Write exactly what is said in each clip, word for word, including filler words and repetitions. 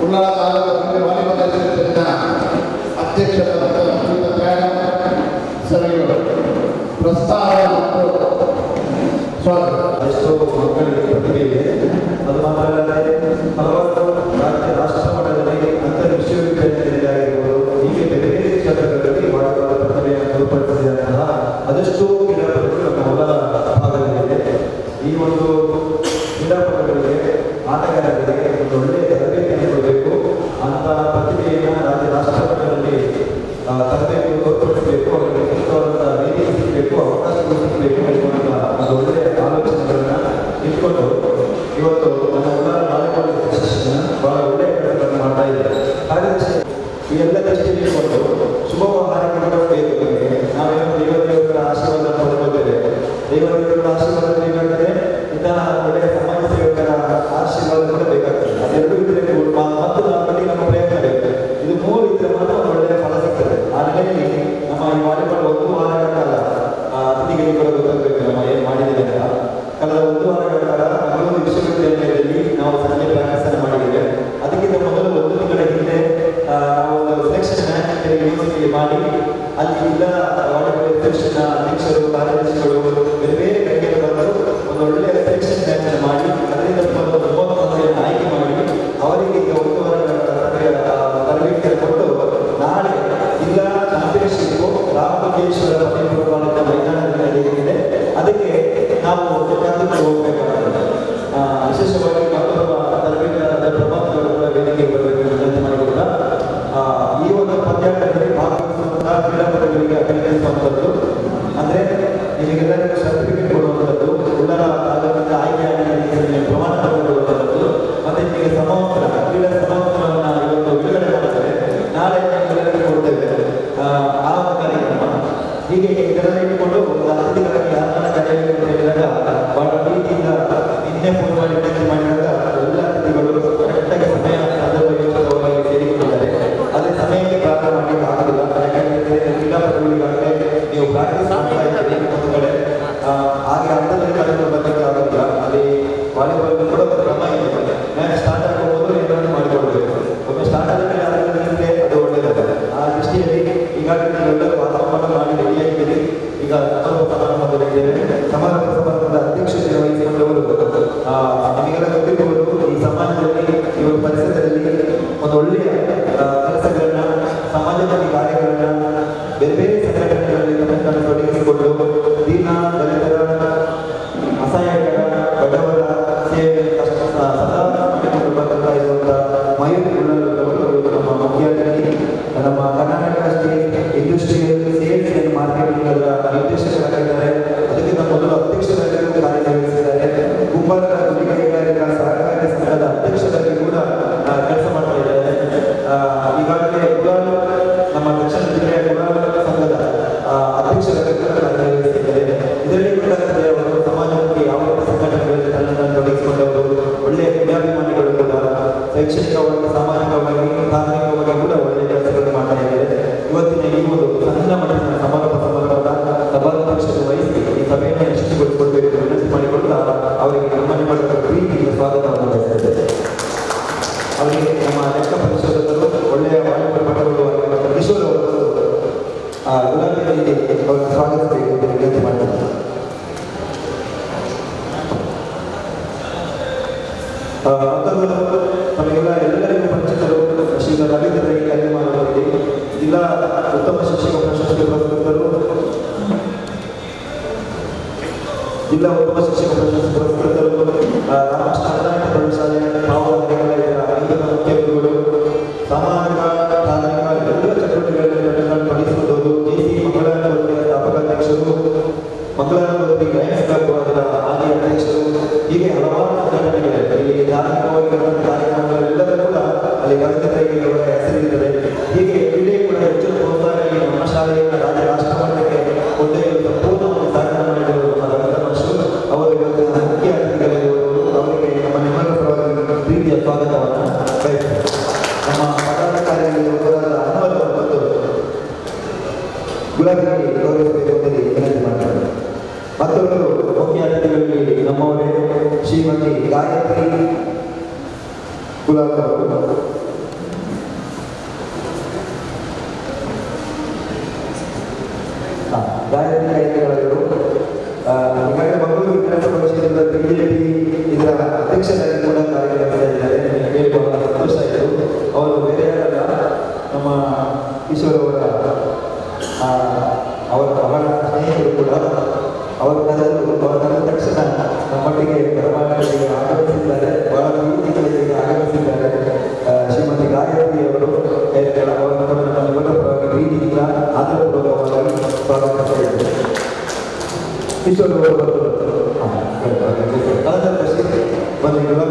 Ullal taluk volleyball ಅಸೋಸಿಯೇಷನ್ನ ಅಧ್ಯಕ್ಷರಾದ ಸಭೆಗಳು ಪ್ರಸ್ತಾವ ಮತ್ತು ಸ್ವಾಗತ. ಎಷ್ಟೋ ಮಕ್ಕಳಿಗೆ ಪ್ರತಿಭೆ ಇದೆ. ಅದು ಮಾತ್ರ ಅಲ್ಲದೆ ಹಲವಾರು ರಾಜ್ಯ ರಾಷ್ಟ್ರ ಮಟ್ಟದಲ್ಲಿ ಅಂತರ್ ವಿಶ್ವವಿದ್ಯಾಲಯದಲ್ಲಿ ಆಗಿರ್ಬೋದು, ಹೀಗೆ ಬೇರೆ ಬೇರೆ ಕ್ಷೇತ್ರಗಳಲ್ಲಿ ವಾಲಿಬಾಲ್ ಪ್ರತಿಭೆಯನ್ನು ತೋರ್ಪಡಿಸಿದಂತಹ ಅದೆಷ್ಟೋ ಕ್ರೀಡಾಪಟುಗಳು ನಮ್ಮ ಹೊಲ ಭಾಗದಲ್ಲಿದೆ. ಈ ಒಂದು ಕ್ರೀಡಾಪಟುಗಳಿಗೆ ಆಟಗಾರರಿಗೆ ಒಂದು ಒಳ್ಳೆಯ ತರಬೇತಿಯನ್ನು ಕೊಡಬೇಕು. ಅಂತಹ ಪ್ರತಿಭೆಯನ್ನು ರಾಜ್ಯ ರಾಷ್ಟ್ರ ಮಟ್ಟದಲ್ಲಿ ತರಬೇತಿ ತೋರ್ಪಡಿಸಬೇಕು, ಅವರಿಗೆ ಸೂಕ್ತವಾದ ರೀತಿ ಸಿಗಬೇಕು, ಅವಕಾಶಗಳು ಸಿಗಬೇಕು ಎನ್ನುವಂಥ ಒಂದು ಒಳ್ಳೆಯ ಆಲೋಚನೆಗಳನ್ನ ಇಟ್ಕೊಂಡು ಇವತ್ತು ನಮ್ಮ ಉಳ್ಳಾಲ ವಾಲಿಬಾಲ್ ಅಸೋಸಿಯೇಷನ್ ಬಹಳ ಒಳ್ಳೆಯ ಕೆಲಸಗಳನ್ನು ಮಾಡ್ತಾ ಇದ್ದಾರೆ. ಹಾಗಾದರೆ ಈ ಎಲ್ಲ ದೃಷ್ಟಿಯಲ್ಲಿ ಇಟ್ಕೊಂಡು ಶುಭ ಹಾರೈಕೆಗಳು ಬೇಕು. ನಾವೇನು ದೇವದೇವರ ಆಶೀರ್ವಾದ ಪಡ್ಕೊಳ್ತೇವೆ. ದೇವದೇವರ ಆಶೀರ್ವಾದ ಬೇಕಾದರೆ ಇಂತಹ ಒಳ್ಳೆಯ ಸಮಾಜ ಸೇವಕರ ಆಶೀರ್ವಾದ ಕೂಡ ಬೇಕಾಗ್ತದೆ. ಅದೆರಡೂ ಇದ್ರೆ ಮತ್ತು ನಮ್ಮಲ್ಲಿ ನಮ್ಮ ಪ್ರಯತ್ನ ಬೇಕು. ಇದು ಮೂರು ಇದ್ರೆ ಮಾತ್ರ ಒಂದು ಒಳ್ಳೆಯ ಫಲ ಸಿಗ್ತದೆ. ಆ ನಿಟ್ಟಿನಲ್ಲಿ ನಮ್ಮ ಈ ವಾಲಿಬಾಲ್ ಒಂದು ವಾರಗಳ ಕಾಲ ಅತಿಥಿಗಳಿಗೆ ಕೂಡ ಗೊತ್ತಾಗಬೇಕು ನಮ್ಮ ಏನು ಮಾಡಿದ್ದೇವೆ ಅಂತ. ಕಳೆದ ಒಂದು ವಾರಗಳ ಕಾಲ ಮಂಗಳೂರು ವಿಶ್ವವಿದ್ಯಾಲಯದಲ್ಲಿ ನಾವು ಸಂಜೆ ಪ್ರಾಕ್ಟೀಸ್ ಮಾಡಿದ್ದೇವೆ. ಅದಕ್ಕಿಂತ ಮೊದಲು ಒಂದು ತಿಂಗಳ ಹಿಂದೆ ನಾವು ಒಂದು ಸೆಲೆಕ್ಷನ್ ಮ್ಯಾಚ್ ಯೂನಿವರ್ಸಿಟಿ ಮಾಡಿ ಅಲ್ಲಿ ಎಲ್ಲ ವಾಲಿಬಾಲ್ ಸೆಲೆಕ್ಷನ್ ಅಧ್ಯಕ್ಷರು, ಕಾರ್ಯದರ್ಶಿಗಳು ಬೇರೆ ಬೇರೆ ಕಡೆಗೆ ಬಂದರು. ಒಂದು ಒಳ್ಳೆಯ ಸೆಲೆಕ್ಷನ್ ಮ್ಯಾಚ್ ಅನ್ನು ಮಾಡಿ ಅದರಿಂದ ಒಂದು ಮೂವತ್ತು ಮಂದಿಯನ್ನು ಆಯ್ಕೆ ಮಾಡಿ ಅವರಿಗೆ ಈಗ ಒಂದು ವಾರಗಳ ತರಬೇತಿಯನ್ನು ಕೊಟ್ಟು ನಾಳೆ ಜಿಲ್ಲಾ ಚಾಂಪಿಯನ್ಶಿಪ್ ರಾಮಲಿಂಗೇಶ್ವರ ಪದವಿ ಮೈದಾನದಲ್ಲಿ ನಡೆಯಲಿದೆ. ಅದಕ್ಕೆ ನಾವು ಕರೆದುಕೊಂಡು ಹೋಗಬೇಕಾಗುತ್ತದೆ. ವಿಶೇಷವಾಗಿ ಮತ್ತೊಬ್ಬ ತರಬೇತಿದಾರರಾದ ಪ್ರಭಾಕರ್ ಕೂಡ ವೇದಿಕೆಗೆ ಬರಬೇಕು ವಿನಂತಿ ಮಾಡಿಕೊಟ್ಟ. ಈ ಒಂದು ಪಂದ್ಯಾಟದಲ್ಲಿ ಭಾಗವಹಿಸುವಂತಹ ಕ್ರೀಡಾಪಟುಗಳಿಗೆ ಅಭಿನಂದಿಸುವಂಥದ್ದು ಅಂದರೆ ನಿಮಗೆಲ್ಲರಿಗೂ ಸರ್ಟಿಫಿಕೇಟ್ ಕೊಡುವಂಥದ್ದು, ಉಳ್ಳಾಲ ತಾಲೂಕಿನ ಆಯ್ಕೆಯಾಗಿ ಪ್ರಮಾಣ ಪತ್ರ ಕೊಡುವಂಥದ್ದು ಮತ್ತು ನಿಮಗೆ ಸಮವಸ್ತ್ರ ಕ್ರೀಡಾ ಸಮವಸ್ತ್ರವನ್ನು ಇವತ್ತು ಬಿಡುಗಡೆ ಮಾಡುತ್ತದೆ. ನಾಳೆ ಎಲ್ಲರಿಗೂ ಕೊಡ್ತೇವೆ ಆ ಒಂದು ಕಾರ್ಯಕ್ರಮ. ಹೀಗೆ ಇದರಲ್ಲಿ ಇಟ್ಟುಕೊಂಡು ಒಂದು ಅತಿಥಿಗಳಲ್ಲಿ ಯಾರನ್ನ ಕರೆಯಬೇಕು ಅಂತ ಹೇಳಿದಾಗ ಬಹಳ ಪ್ರೀತಿಯಿಂದ ನಿನ್ನೆ ಫೋನ್ ಮಾಡಿ ವಿನಂತಿ ಮಾಡಿದಾಗ ಎಲ್ಲ ಅತಿಥಿಗಳು ಕರೆಕ್ಟಾಗಿ ಸಮಯ ಸಂದರ್ಭವಾಗಿ ಸೇರಿಕೊಂಡಿದ್ದಾರೆ. ಅದೇ ಸಮಯಕ್ಕೆ ಪ್ರಾರಂಭ ಮಾಡಲಿಕ್ಕೆ ಆಗೋದಿಲ್ಲ. ಯಾಕಂದರೆ ಕ್ರೀಡಾಪಟುಗಳಿಗಾಗಲೇ ನೀವು ಪ್ರಾಕ್ಟೀಸ್ ಮಾಡ್ತಾ ಇದ್ದೀರಿ ಒಂದು ಕಡೆ, ಹಾಗೆ ಅರ್ಥದಲ್ಲಿ ಕಳೆದು ಬರಲಿಕ್ಕೆ ಆಗೋದಿಲ್ಲ. ಅಲ್ಲಿ ವಾಲಿಬಾಲ್ ಕೂಡ ಒಂದು ಕ್ರಮ ಇದೆ. ಮ್ಯಾಚ್ ಸ್ಟಾರ್ಟ್ ಆಗುವ ಮೊದಲು ಏನಾದರೂ ಮಾಡಿಕೊಡ್ಬೇಕು. ಒಮ್ಮೆ ಸ್ಟಾರ್ಟ್ ಆದ ಮೇಲೆ ಅದರಲ್ಲಿ ಅದು ಒಳ್ಳೆಯದಾಗುತ್ತೆ. ಆ ದೃಷ್ಟಿಯಲ್ಲಿ ಈಗಾಗಲೇ ನೀವೆಲ್ಲರೂ ವಾತಾವರಣ ಮಾಡಿ ರೆಡಿಯಾಗಿದ್ದೀರಿ. ಈಗ ಸಮಾರಂಭ ಸಮಾರಂಭದಲ್ಲಿದ್ದೇವೆ. ಸಮಾರಂಭ ಸಮಾರಂಭದ ಅಧ್ಯಕ್ಷತೆ ವಹಿಸಿಕೊಂಡವರು ನಿಮಗೆಲ್ಲ ಗೊತ್ತಿರಬಹುದು. ಈ ಸಮಾಜದಲ್ಲಿ ಈ ಒಂದು ಪರಿಸರದಲ್ಲಿ ಒಂದು ಒಳ್ಳೆಯ ಕೆಲಸಗಳನ್ನ, ಸಮಾಜದಲ್ಲಿ ಕಾರ್ಯಗಳನ್ನ ಬೇರೆ ಬೇರೆ ಸಂಘಟನೆಗಳಲ್ಲಿ ತಮ್ಮನ್ನು ತೊಡಗಿಸಿಕೊಂಡು ದೀನ ದಲಿತರ, ಅಸಹಾಯಕರ, ಬಡವರ ಸೇವೆ ಸದಾ ಮಾಡಿಕೊಂಡು ಬರ್ತಾ ಇರುವಂಥ ಮಯೂರ್ ಉಳ್ಳಾಲದವರು ನಮ್ಮ ಮುಖ್ಯ ಅತಿಥಿ, ನಮ್ಮ Karnataka state industrial sales and marketing ಅದರ ನಿರ್ದೇಶಕರಾಗಿದ್ದಾರೆ. ಅದಕ್ಕಿಂತ ಮೊದಲು ಅಧ್ಯಕ್ಷರಾಗಿ ಕಾರ್ಯನಿರ್ವಹಿಸಿದ್ದಾರೆ. ಕುಂಬಾರರ ಗುಡಿ ಕೈಗಾರಿಕಾ ಸಹಕಾರಿ ಸಂಘದ ಅಧ್ಯಕ್ಷರಾಗಿ ಕೂಡ ಕೆಲಸ ಮಾಡ್ತಾ ಇದ್ದಾರೆ. ಈಗಾಗಲೇ ಉಳ್ಳಾಲ ನಮ್ಮ ದಕ್ಷಿಣ ಜಿಲ್ಲೆಯ ಉಳ್ಳಾಲ ಸಂಘದ ಅಧ್ಯಕ್ಷರಾಗಿ ಕಾರ್ಯನಿರ್ವಹಿಸಿದ್ದಾರೆ. ಇದರಲ್ಲಿ ಗೊತ್ತಾಗ್ತದೆ ಅವರು ಸಮಾಜಕ್ಕೆ ಯಾವ ಸಂಘಟನೆಗಳಲ್ಲಿ ತನ್ನನ್ನು ತೊಡಗಿಸಿಕೊಂಡವರು, ಒಳ್ಳೆಯ ಕ್ರೀಡಾಭಿಮಾನಿಗಳು ಕೂಡ ಶೈಕ್ಷಣಿಕವಾಗಿ, ಸಾಮಾಜಿಕವಾಗಿ, ಧಾರ್ಮಿಕವಾಗಿ ಕೂಡ ಒಳ್ಳೆಯ ಕೆಲಸಗಳನ್ನು ಮಾಡ್ತಾ ಇದ್ದಾರೆ. ಇವತ್ತಿನ ಈ ಒಂದು ಸಣ್ಣ ಮಟ್ಟದ ಸಮಾರಂಭ ಸಮಾರಂಭದ ಸಭಾಧ್ಯಕ್ಷತೆ ವಹಿಸಿ ಈ ಸಭೆಯನ್ನು ಯಶಸ್ವಿಗೊಳಿಸಿಕೊಳ್ಬೇಕು ವಿನಂತಿ ಮಾಡಿಕೊಂಡು ಅವರಿಗೆ ನಮ್ಮ ನಿಮ್ಮಗಳ ಪ್ರೀತಿಯಿಂದ ಸ್ವಾಗತವನ್ನು ಬಯಸಿದ್ದೇವೆ. ಅವರಿಗೆ ನಮ್ಮ ಲೆಕ್ಕ ಪರಿಶೋಧಕರು, ಒಳ್ಳೆಯ ವಾಲಿಬಾಲ್ ಪಟುಗಳು ಆಗಿರುವಂಥ ಕಿಶೋರ್ ಅವರು ಗುಲಾಬಿಯಲ್ಲಿ ಅವರನ್ನು ಸ್ವಾಗತಿಸಬೇಕು ಎಂದು ವಿನಂತಿ ಮಾಡಿದ್ದಾರೆ. ಮತ್ತೊಂದು ನಮಗೆಲ್ಲ ಎಲ್ಲರಿಗೂ ಪರಿಚಿತರು ಶ್ರೀ ರವೀಂದ್ರ ರೈ ಕಾರ್ಯಕ್ರಮದಲ್ಲಿ ಜಿಲ್ಲಾ ಉತ್ತಮ ಶಿಕ್ಷಕ ಪ್ರಶಸ್ತಿ ಪುರಸ್ಕೃತರು, ಜಿಲ್ಲಾ ಉತ್ತಮ ಶಿಕ್ಷಕ ಪ್ರಶಸ್ತಿ ಪುರಸ್ಕೃತರು, ರಾಮಕೃಷ್ಣ ಅನಾಥ ಪ್ರೌಢಶಾಲೆಯ ಭಾವನೆಗಳ ಐದರ ಮುಖ್ಯ ಗುರುಗಳು, ಸಾಮಾಜಿಕ ಧಾರ್ಮಿಕ ಎಲ್ಲ ಚಟುವಟಿಕೆಗಳಲ್ಲಿ ತೊಡಗಿಸಿಕೊಳ್ಳುವುದು, ಜೆಸಿ ಮಂಗಳಾರ ಸ್ಥಾಪಕಾಧ್ಯಕ್ಷರು, ಮಂಗಳಾರ ಗೈನ್ಸ್ ಕ್ಲಬ್ ಅದರ ಆದಿ ಅಧ್ಯಕ್ಷರು, ಹೀಗೆ ಹಲವಾರು ಸಂಘಟನೆಗಳಿವೆ. ಇಲ್ಲಿ ಧಾರ್ಮಿಕವಾಗಿ ಕಾರ್ಯಕ್ರಮಗಳೆಲ್ಲರೂ ಕೂಡ ಅಲ್ಲಿ ಕವಿತೆಗಳಿಗೆ ಅವರ ಹೆಸರಿರುತ್ತದೆ. ಹೀಗೆ ಕ್ರೀಡೆ ಕೂಡ ಹೆಚ್ಚು ಪ್ರೋತ್ಸಾಹ ನಮ್ಮ ಶಾಲೆಯನ್ನು ರಾಜ್ಯ ರಾಷ್ಟ್ರ ಮಟ್ಟಕ್ಕೆ ಕೊಂಡೊಯ್ಯಲು ಸಂಪೂರ್ಣ ಒಂದು ಸಹಕಾರ ಮಾಡಿದರು ನಮ್ಮ ರವೀಂದ್ರ ಅವರು ಇವತ್ತಿನ ಮುಖ್ಯ ಅತಿಥಿಗಳಿರುವವರು. ಅವರಿಗೆ ನಮ್ಮ ನಿಮ್ಮಗಳ ಪರವಾಗಿ ಪ್ರೀತಿಯ ಸ್ವಾಗತವನ್ನು ಬಯಸುತ್ತೇವೆ. ನಮ್ಮ ಪದಾಧಿಕಾರಿಗಳಿಗೆ ಹೋರಾದ ಅನ್ವರ್ ಮತ್ತು ಗುಲಾಬಿಗೆ ಗೌರವಿಸಬೇಕು ಅಂತ ವಿನಂತಿ ಮಾಡ್ತಾರೆ. ಮತ್ತೊಬ್ಬರು ಮುಖ್ಯ ಅತಿಥಿಗಳಲ್ಲಿ ನಮ್ಮವರೇ ಶ್ರೀಮತಿ ಗಾಯತ್ರಿ ಗುಲಾಬ್ ಅವರು ಗಾಯತ್ರಿ ಕೈಗಾರಿಕೆಗಳು ಈಗಾಗಲೇ ಮಂಗಳೂರು ವಿಧಾನಸಭಾ ಕ್ಷೇತ್ರದ ಬಿಜೆಪಿ ಇದರ ಅಧ್ಯಕ್ಷರಾಗಿ ಕೂಡ ಕಾರ್ಯನಿರ್ವಹಿಸ್ತಾ ಇದ್ದಾರೆ. ಹೇಳಿ ಬಹಳ ಸಂತೋಷ ಆಯಿತು. ಅವರು ಬೇರೆ ಯಾರಲ್ಲ, ನಮ್ಮ ಈಶ್ವರ್ ಅವರ ಅವರ ಅವರ ಸ್ನೇಹಿತರು ಕೂಡ. ಅವರು ಕರೆದು ಅವರ ಕರೆದ ತಕ್ಷಣ ನಮ್ಮೊಟ್ಟಿಗೆ ಬರಮಾಡಿಗೆ ಆಗಮಿಸಿದ್ದಾರೆ. ಬಹಳ ಪ್ರೀತಿಗಳಿಗೆ ಆಗಮಿಸಿದ್ದಾರೆ. ಶ್ರೀಮತಿ ಗಾಯತ್ರಿ ಅವರು ಅವರನ್ನು ಕೂಡ ನಮ್ಮೆಲ್ಲರ ಪರವಾಗಿ ಪ್ರೀತಿಯಿಂದ ಆದರಪೂರ್ವಕವಾಗಿ ಸ್ವಾಗತ ಮಾಡಿದ್ದಾರೆ. ಈಶ್ವರ್ ಅವರು ಕಳೆದ ವರ್ಷ ಬಂದು ಗುಲಾಬಿ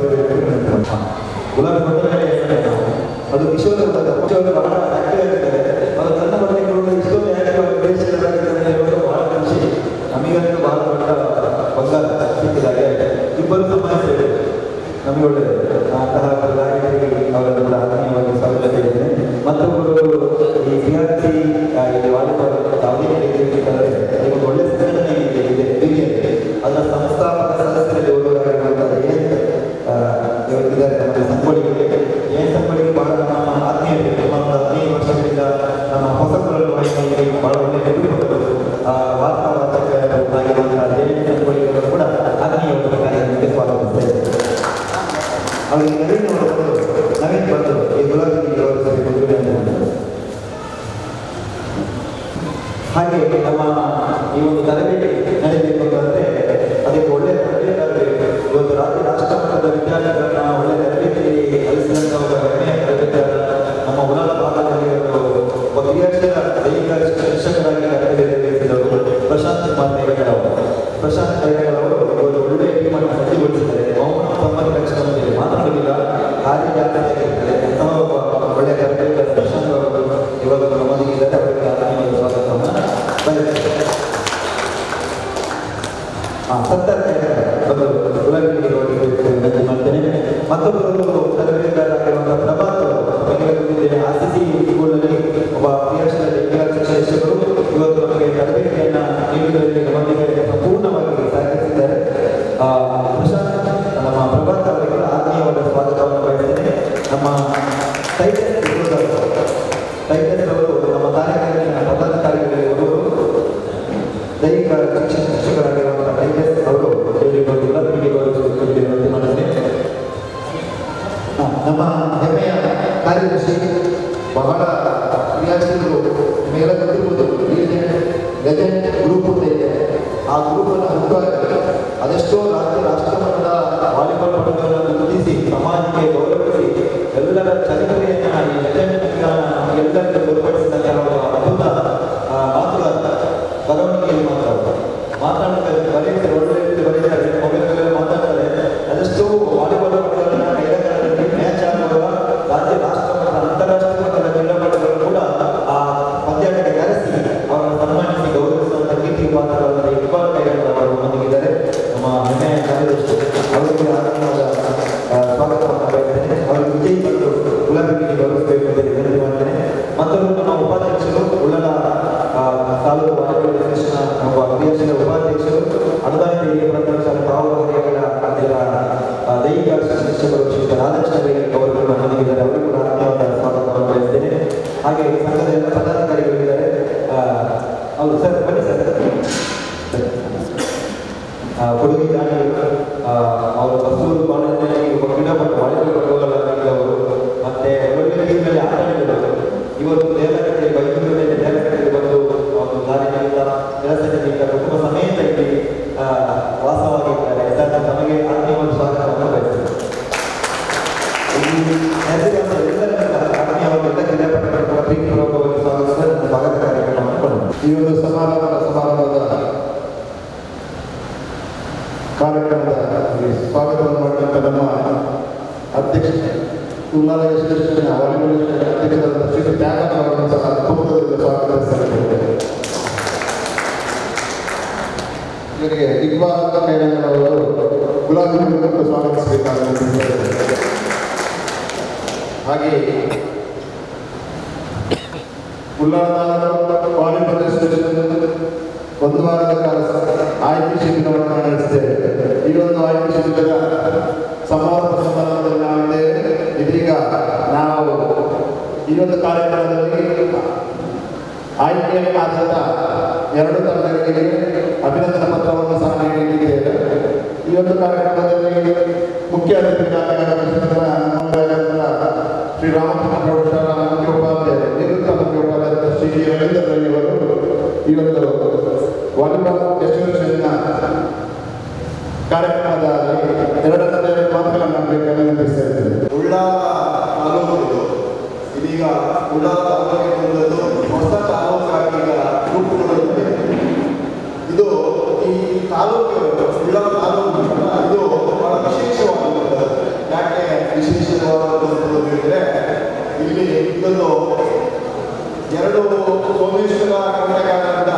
ಗುಲಾಬಿ ಬಂದ ಮೇಲೆ ಅದು ಕಿಶೋರ್ ಕಿಶೋರ್ ಬಹಳ ಆಕ್ಟಿವ್ ಆಗಿದ್ದಾರೆ. ಅವರು ತನ್ನ ಬಂದಿಗಳು ಇಷ್ಟೊಂದು ಆಕ್ಟಿವ್ ಆಗಿ ದೇಶದಲ್ಲಿದ್ದಾರೆ ಹೇಳುವುದು ಬಹಳ ಖುಷಿ. ನಮಗಂತೂ ಬಹಳ ದೊಡ್ಡ ಬಂಗಾರ ಸಿಕ್ಕಿದ್ದಾರೆ. ಇಬ್ಬರು ಸಮಾಜ ನಮಗೆ ಒಳ್ಳೆಯದು. ಅಂತಹ ಗಾಯಕರಿಗೆ ಅವರನ್ನೆಲ್ಲ ಆತ್ಮೀಯವಾಗಿ ಸ್ವಾಗತ ಹೇಳಿದ್ದೇನೆ. ಮತ್ತೊಬ್ಬರು ಈ ಸಿ ಆರ್ ಸಿ ಇಲ್ಲಿ ವಾಲಿಬಾಲ್ ಯಾವುದೇ ಇದ್ದಾರೆ, ನಿಮಗೆ ಒಳ್ಳೆಯ ಸಂಘಟನೆ ಇದೆ ಇದೆ ಹಿರಿಯರಿಗೆ. ಅದರ ಸಂಸ್ಥಾಪಕ ಸದಸ್ಯರಲ್ಲಿ ಓದುವರಾಗಿರುವಂತಹ ಏನು ಇವತ್ತಿದ್ದಾರೆ ನಮ್ಮ ಸಂಗೊಳ್ಳಿಗೆ ಏನು ಸಂಗೊಳ್ಳಿಗೆ ಬಹಳ ನಮ್ಮ ಆತ್ಮೀಯತೆ. ಸುಮಾರು ಹದಿನೈದು ವರ್ಷಗಳಿಂದ ನಮ್ಮ ಹೊಸಬರನ್ನು ವಾಹಿನಿಯಲ್ಲಿ ಬಹಳ ಒಳ್ಳೆಯ ನೆನಪುಗಳು ವಾರ್ತಾವಾಚಕರಾಗಿರುವಂತಹ ಜಯಂತಿ ಸಂಗೊಳ್ಳಿಗಳು ಕೂಡ ಆತ್ಮೀಯವಾಗಿ ಕಾರ್ಯಕ್ರಮಕ್ಕೆ ಸ್ವಾಗತಿಸ್ತೇವೆ. ಅವರಿಗೆ ನವೀನ್ ಅವರು ನವೀನ್ ಬಂದು ಈ ಗುಲಾಬಿ ಗೌರವಿಸಬೇಕು. ಹಾಗೆ ನಮ್ಮ ಈ ಒಂದು ತರಬೇತಿ ನಡೆಯಬೇಕು ಅಂತಂದರೆ ಅದಕ್ಕೆ ಒಳ್ಳೆಯ ತರಬೇತಿ. ಇವತ್ತು ರಾಜ್ಯ ರಾಷ್ಟ್ರ ಮಟ್ಟದ ವಿದ್ಯಾರ್ಥಿಗಳನ್ನ ಒಳ್ಳೆಯ ತರಬೇತಿಯಲ್ಲಿ ಕಲಿಸಿದಂಥ ಒಬ್ಬ ಹೆಮ್ಮೆಯ ತರಬೇತಿಯಾದ ನಮ್ಮ ಉಲಾಲ ಭಾಗದಲ್ಲಿ ಒಬ್ಬ ಕ್ರಿಯಾಶೀಲ ದೈಹಿಕ ಶಿಕ್ಷಕರಾಗಿ ಕಾರ್ಯನಿರ್ವಹಿಸಿದವರು ಪ್ರಶಾಂತ್ ಕುಮಾರ್ ಕೈಗಳವರು. ಪ್ರಶಾಂತ್ ಕೈಗಳವರು ಇವತ್ತು ಒಳ್ಳೆಯ ಟೀಮನ್ನು ಸಜ್ಜುಗೊಳಿಸಿದ್ದಾರೆ. ಮೌನ ಸಂಬಂಧ ಲಕ್ಷಣದಲ್ಲಿ ಮಾತನಾಡುವುದಿಲ್ಲ, ಕಾರ್ಯ ಜಾಗೃತಿಯಾಗಿರುತ್ತದೆ. ಅಂತಹ ಒಬ್ಬ ಒಳ್ಳೆಯ ತರಬೇತಿ ಪ್ರಶಾಂತ್ ಅವರು ಇವಾಗ ನಮ್ಮೊಂದಿಗಿದ್ದಾರೆ. ಅವರಿಗೆ ಆತ್ಮೀಯವಾದ ಸ್ವಾಗತವನ್ನು ಬಯಸುತ್ತೇವೆ. ಹಾಂ ಸತ್ತರ ಒಂದು ಗುಲಾಬಿ ವಿನಂತಿ ಮಾಡ್ತೇನೆ. ಮತ್ತೊಬ್ಬರು ತರಬೇತುದಾರರಾಗಿರುವಂತಹ ಪ್ರಭಾತ್ ಬೆಂಗಳೂರಿನ ಆರ್ ಸಿ ಸಿ ಸ್ಕೂಲ್ನಲ್ಲಿ ಒಬ್ಬ ಕ್ರಿಯಾಶೀಲ ದೈಹಿಕ ಶಿಕ್ಷಕರು ಇವತ್ತು ನಮಗೆ ತರಬೇತಿಯನ್ನು ನೀಡುವುದರಲ್ಲಿ ನಮ್ಮೊಂದಿಗೆ ಸಂಪೂರ್ಣವಾಗಿ ಸಹಕರಿಸಿದ್ದಾರೆ. ಪ್ರಶಾಂತ್ ನಮ್ಮ ಪ್ರಭಾತ್ ಅವರಿಗೆ ಆತ್ಮೀಯವಾದ ಸ್ವಾಗತವನ್ನು ಬಯಸ್ತೇನೆ. ನಮ್ಮ ಟೈಟಸ್ ಟೈಟಸ್ ಅವರು ನಮ್ಮ ಕಾರ್ಯಕ್ರಮದ ಪದಾಧಿಕಾರಿಗಳಲ್ಲಿ ಒಬ್ಬರು ದೈಹಿಕ ಶಿಕ್ಷಣ ಶಿಕ್ಷಕರಾಗಿರುವಂತಹ ಟೈಟಸ್ ಅವರು ಗುಲಾಬಿಗೆ ಗೌರವಿಸುತ್ತಿರುವಂತೆ ಮಾಡುತ್ತೇನೆ. ನಮ್ಮ ಹೆಮ್ಮೆಯ ಕಾರ್ಯದರ್ಶಿ ಬಹಳ ಕ್ರಿಯಾಶೀಲರು ಮೇಲೆ ಗೊತ್ತಿರುವುದು ಲೆಜೆಂಡ್ ಗ್ರೂಪ್ ಅಂತ ಇದೆ. ಆ ಗ್ರೂಪನ್ನು ಹುಡುಕಾಗಿ ಅದೆಷ್ಟೋ ರಾಜ್ಯ ರಾಷ್ಟ್ರ ಮಟ್ಟದ ವಾಲಿಬಾಲ್ ಪಟುಗಳನ್ನು ಗುರುತಿಸಿ ಸಮಾಜಕ್ಕೆ ಗೌರವಿಸಿ ಎಲ್ಲರ ಚರಿತ್ರೆಯನ್ನು ಈ ಲೆಜೆಂಡ್ ಎಲ್ಲರಿಗೂ ತೋರ್ಪಡಿಸಿದಂತಹ ಅದ್ಭುತ ಮಾತುಗಾರ ಬರವಣಿಗೆಯಲ್ಲಿ ಮಾತಾಡ್ತಾರೆ. ಮಾತಾಡ್ತಾರೆ ಬರೀತಾರೆ, ಒಳ್ಳೆ ರೀತಿ ಬರೀತಾರೆ, ಮೊಬೈಲ್ಗಳಲ್ಲಿ ಮಾತಾಡ್ತಾರೆ. ಅದೆಷ್ಟೋ ವಾಲಿಬಾಲ್ ಪಟುಗಳನ್ನ ಕ್ರೀಡಾಂಗಣದಲ್ಲಿ ಮ್ಯಾಚ್ ಆಗುವಾಗ ರಾಜ್ಯ ರಾಷ್ಟ್ರ ಮಟ್ಟ ಅಂತಾರಾಷ್ಟ್ರೀಯ ಮಟ್ಟದ ಕ್ರೀಡಾಪಟುಗಳು ಕೂಡ ಆ ಪಂದ್ಯಾಟಕ್ಕೆ ಕರೆಸಿ ಅವರನ್ನು ಸನ್ಮಾನಿಸಿ ಗೌರವಿಸುವಂತಹ ರೀತಿ ಮಾತುಗಳನ್ನು ಇಕ್ಬಾಲ್ ಕೈಗಾರಿಕೆಗಳು ಹೊಂದಿದ್ದಾರೆ. ನಮ್ಮ ಹೆಮ್ಮೆಯ ಕಾರ್ಯದರ್ಶಿ ಅವರಿಗೆ ಆತ್ಮೀಯವಾದ ಸ್ವಾಗತವನ್ನು ಬಯಸ್ತೇನೆ. ಅವರಿಗೆ ವಿಜಯ್ ಮತ್ತು ಗುಲಾಬಿಗೆ ಗೌರವಿಸಬೇಕು ಅಂತ ವಿನಂತಿ ಮಾಡ್ತೇನೆ. ಮತ್ತೊಂದು ನಮ್ಮ ಉಪಾಧ್ಯಕ್ಷರು ಉಳ್ಳಲ ತಾಲೂಕು ವಾಲಿಬಾಲ್ ಅಸೋಸಿಯೇಷನ್ ಒಬ್ಬ ಕ್ರಿಯಾಶೀಲ ಉಪಾಧ್ಯಕ್ಷರು ಅನುದಾನಿತ ಹಿರಿಯ ಪ್ರತಿಪಕ್ಷ ತಾವು ದೈಹಿಕ ಶಿಕ್ಷಕರು ಶ್ರೀ ರಾಧಾಕೃಷ್ಣ ಬೇಗರ್ ಅವರು ನಮ್ಮೊಂದಿಗಿದ್ದಾರೆ. ಅವರು ಕೂಡ ಆತ್ಮೀಯವಾದ ಸ್ವಾಗತವನ್ನು ಬಯಸ್ತೇನೆ. ಹಾಗೆ ಸಂಘದ ಎಲ್ಲ ಪದಾಧಿಕಾರಿಗಳಿದ್ದಾರೆ. ಅವರು ಸರ್ ಬನ್ನಿ ಸರ್. ಕೊಡುಗೆ ದಾನಿಗಳು ಅವರು ಬಸೂರು ಕಾಲೇಜಿನಲ್ಲಿ ಒಬ್ಬ ಕ್ರೀಡಾಪಟು ವಾಲಿಬಾಲ್ ಪಟುಗಳಾಗಿದ್ದವರು. ಮತ್ತೆ ಒಳ್ಳೆ ಟೀಮ್ನಲ್ಲಿ ಆಟ ಆಡಿದವರು. ಇವತ್ತು ದೇವರಕಟ್ಟೆ ಬೈಕೂರಿನಲ್ಲಿ ದೇವರಕಟ್ಟೆಗೆ ಬಂದು ಒಂದು ದಾರಿಯಿಂದ ಕೆಲಸದಿಂದ ಕುಟುಂಬ ಸಮೇತ ಇಲ್ಲಿ ವಾಸವಾಗಿದ್ದಾರೆ. ಸರ್ ನಮಗೆ ಆತ್ಮೀಯವಾದ ಸ್ವಾಗತವನ್ನು ಬಯಸ್ತೇನೆ. ಎಲ್ಲರಿಗೂ ಆತ್ಮೀಯವಾಗಿ ಎಲ್ಲ ಕ್ರೀಡಾಪಟುಗಳ ಪ್ರೀತಿಪೂರ್ವಕವಾಗಿ ಸ್ವಾಗತಿಸಿದ ಸ್ವಾಗತ ಕಾರ್ಯಕ್ರಮವನ್ನು ಕೊಂಡು ಈ ಒಂದು ಸಮಾರಂಭ ಸಮಾರಂಭದ ಕಾರ್ಯಕ್ರಮದ ಸ್ವಾಗತವನ್ನು ಮಾಡಿದಂಥ ನಮ್ಮ ಅಧ್ಯಕ್ಷ ಉಳ್ಳಾಲ ಎಸ್ಟೇಷನ್ನ ವಾಲಿಬಾಲ್ ಅಧ್ಯಕ್ಷರಾದ ಶ್ರೀ ತ್ಯಾಗರಾಜ್ ಅವರನ್ನು ಸಹ ಕುಟುಂಬದಿಂದ ಸ್ವಾಗತಿಸುತ್ತೇವೆ. ಇವರಿಗೆ ಇಕ್ಬಾಲ್ ಕೈಗಾರಿಕೆಗಳು ಗುಲಾಬಿ ಮೂಲಕ ಸ್ವಾಗತಿಸಬೇಕಾಗಿದೆ. ಹಾಗೆ ಉಳ್ಳಾಲ ವಾಲಿಬಾಲ್ ಅಸೋಸಿಯೇಷನ್ ಒಂದು ವಾರದ ಕಾಲ ಆಯ್ಕೆ ಶಿಬಿರವನ್ನು ನಡೆಸುತ್ತೇವೆ. ಈ ಒಂದು ಆಯ್ಕೆ ಶಿಬಿರದ ಸಮಾರೋಪ ಸಮಾರಂಭದಲ್ಲಿ ನಾವಿದ್ದೇವೆ. ಇದೀಗ ನಾವು ಈ ಒಂದು ಕಾರ್ಯಕ್ರಮದಲ್ಲಿ ಆಯ್ಕೆಯಾದಂಥ ಎರಡು ತಂಡಗಳಿಗೆ ಅಭಿನಂದನಾ ಪತ್ರವನ್ನು ಸಹ ನೀಡಿದ್ದೇವೆ. ಈ ಒಂದು ಕಾರ್ಯಕ್ರಮದಲ್ಲಿ ಮುಖ್ಯ ಅತಿಥಿಗಳಾಗಿರುವ ಶ್ರೀ ರಾಮಕೃಷ್ಣ ಪ್ರೌಢಶಾಲಾ ಮುಖ್ಯೋಪಾಧ್ಯಾಯರು ನಿವೃತ್ತ ಮುಖ್ಯೋಪಾಧ್ಯಾಯರ ಶ್ರೀ ರವೀಂದ್ರ ರವಿಯವರು ಈ ಒಂದು ವಾಲಿಬಾಲ್ ಯಶಸ್ವಿನ ಕಾರ್ಯಕ್ರಮದ ಎರಡನೇ ಮಾತುಗಳನ್ನು ವಿನಂತಿಸ್ತಾ ಇದ್ದೇವೆ. ಉಳ್ಳಾಲ ತಾಲೂಕು ಇದೀಗ ಉಳ್ಳಾಲ ತಾಲೂಕಿಗೆ ಬಂದದ್ದು ಹೊಸ ತಾಲೂಕಾಗಿ ಈಗ ರೂಪುಗೊಳ್ಳುತ್ತದೆ. ಇದು ಈ ತಾಲೂಕು ಉಳ್ಳಾಲ ತಾಲೂಕು ಇದು ಬಹಳ ವಿಶೇಷವಾದ ಯಾಕೆ ವಿಶೇಷವಾದದ್ದು ಹೇಳಿದರೆ ಇಲ್ಲಿ ಇದೊಂದು ಎರಡು ಸೋಮೇಶ್ವರ ಕರ್ನಾಟಕದ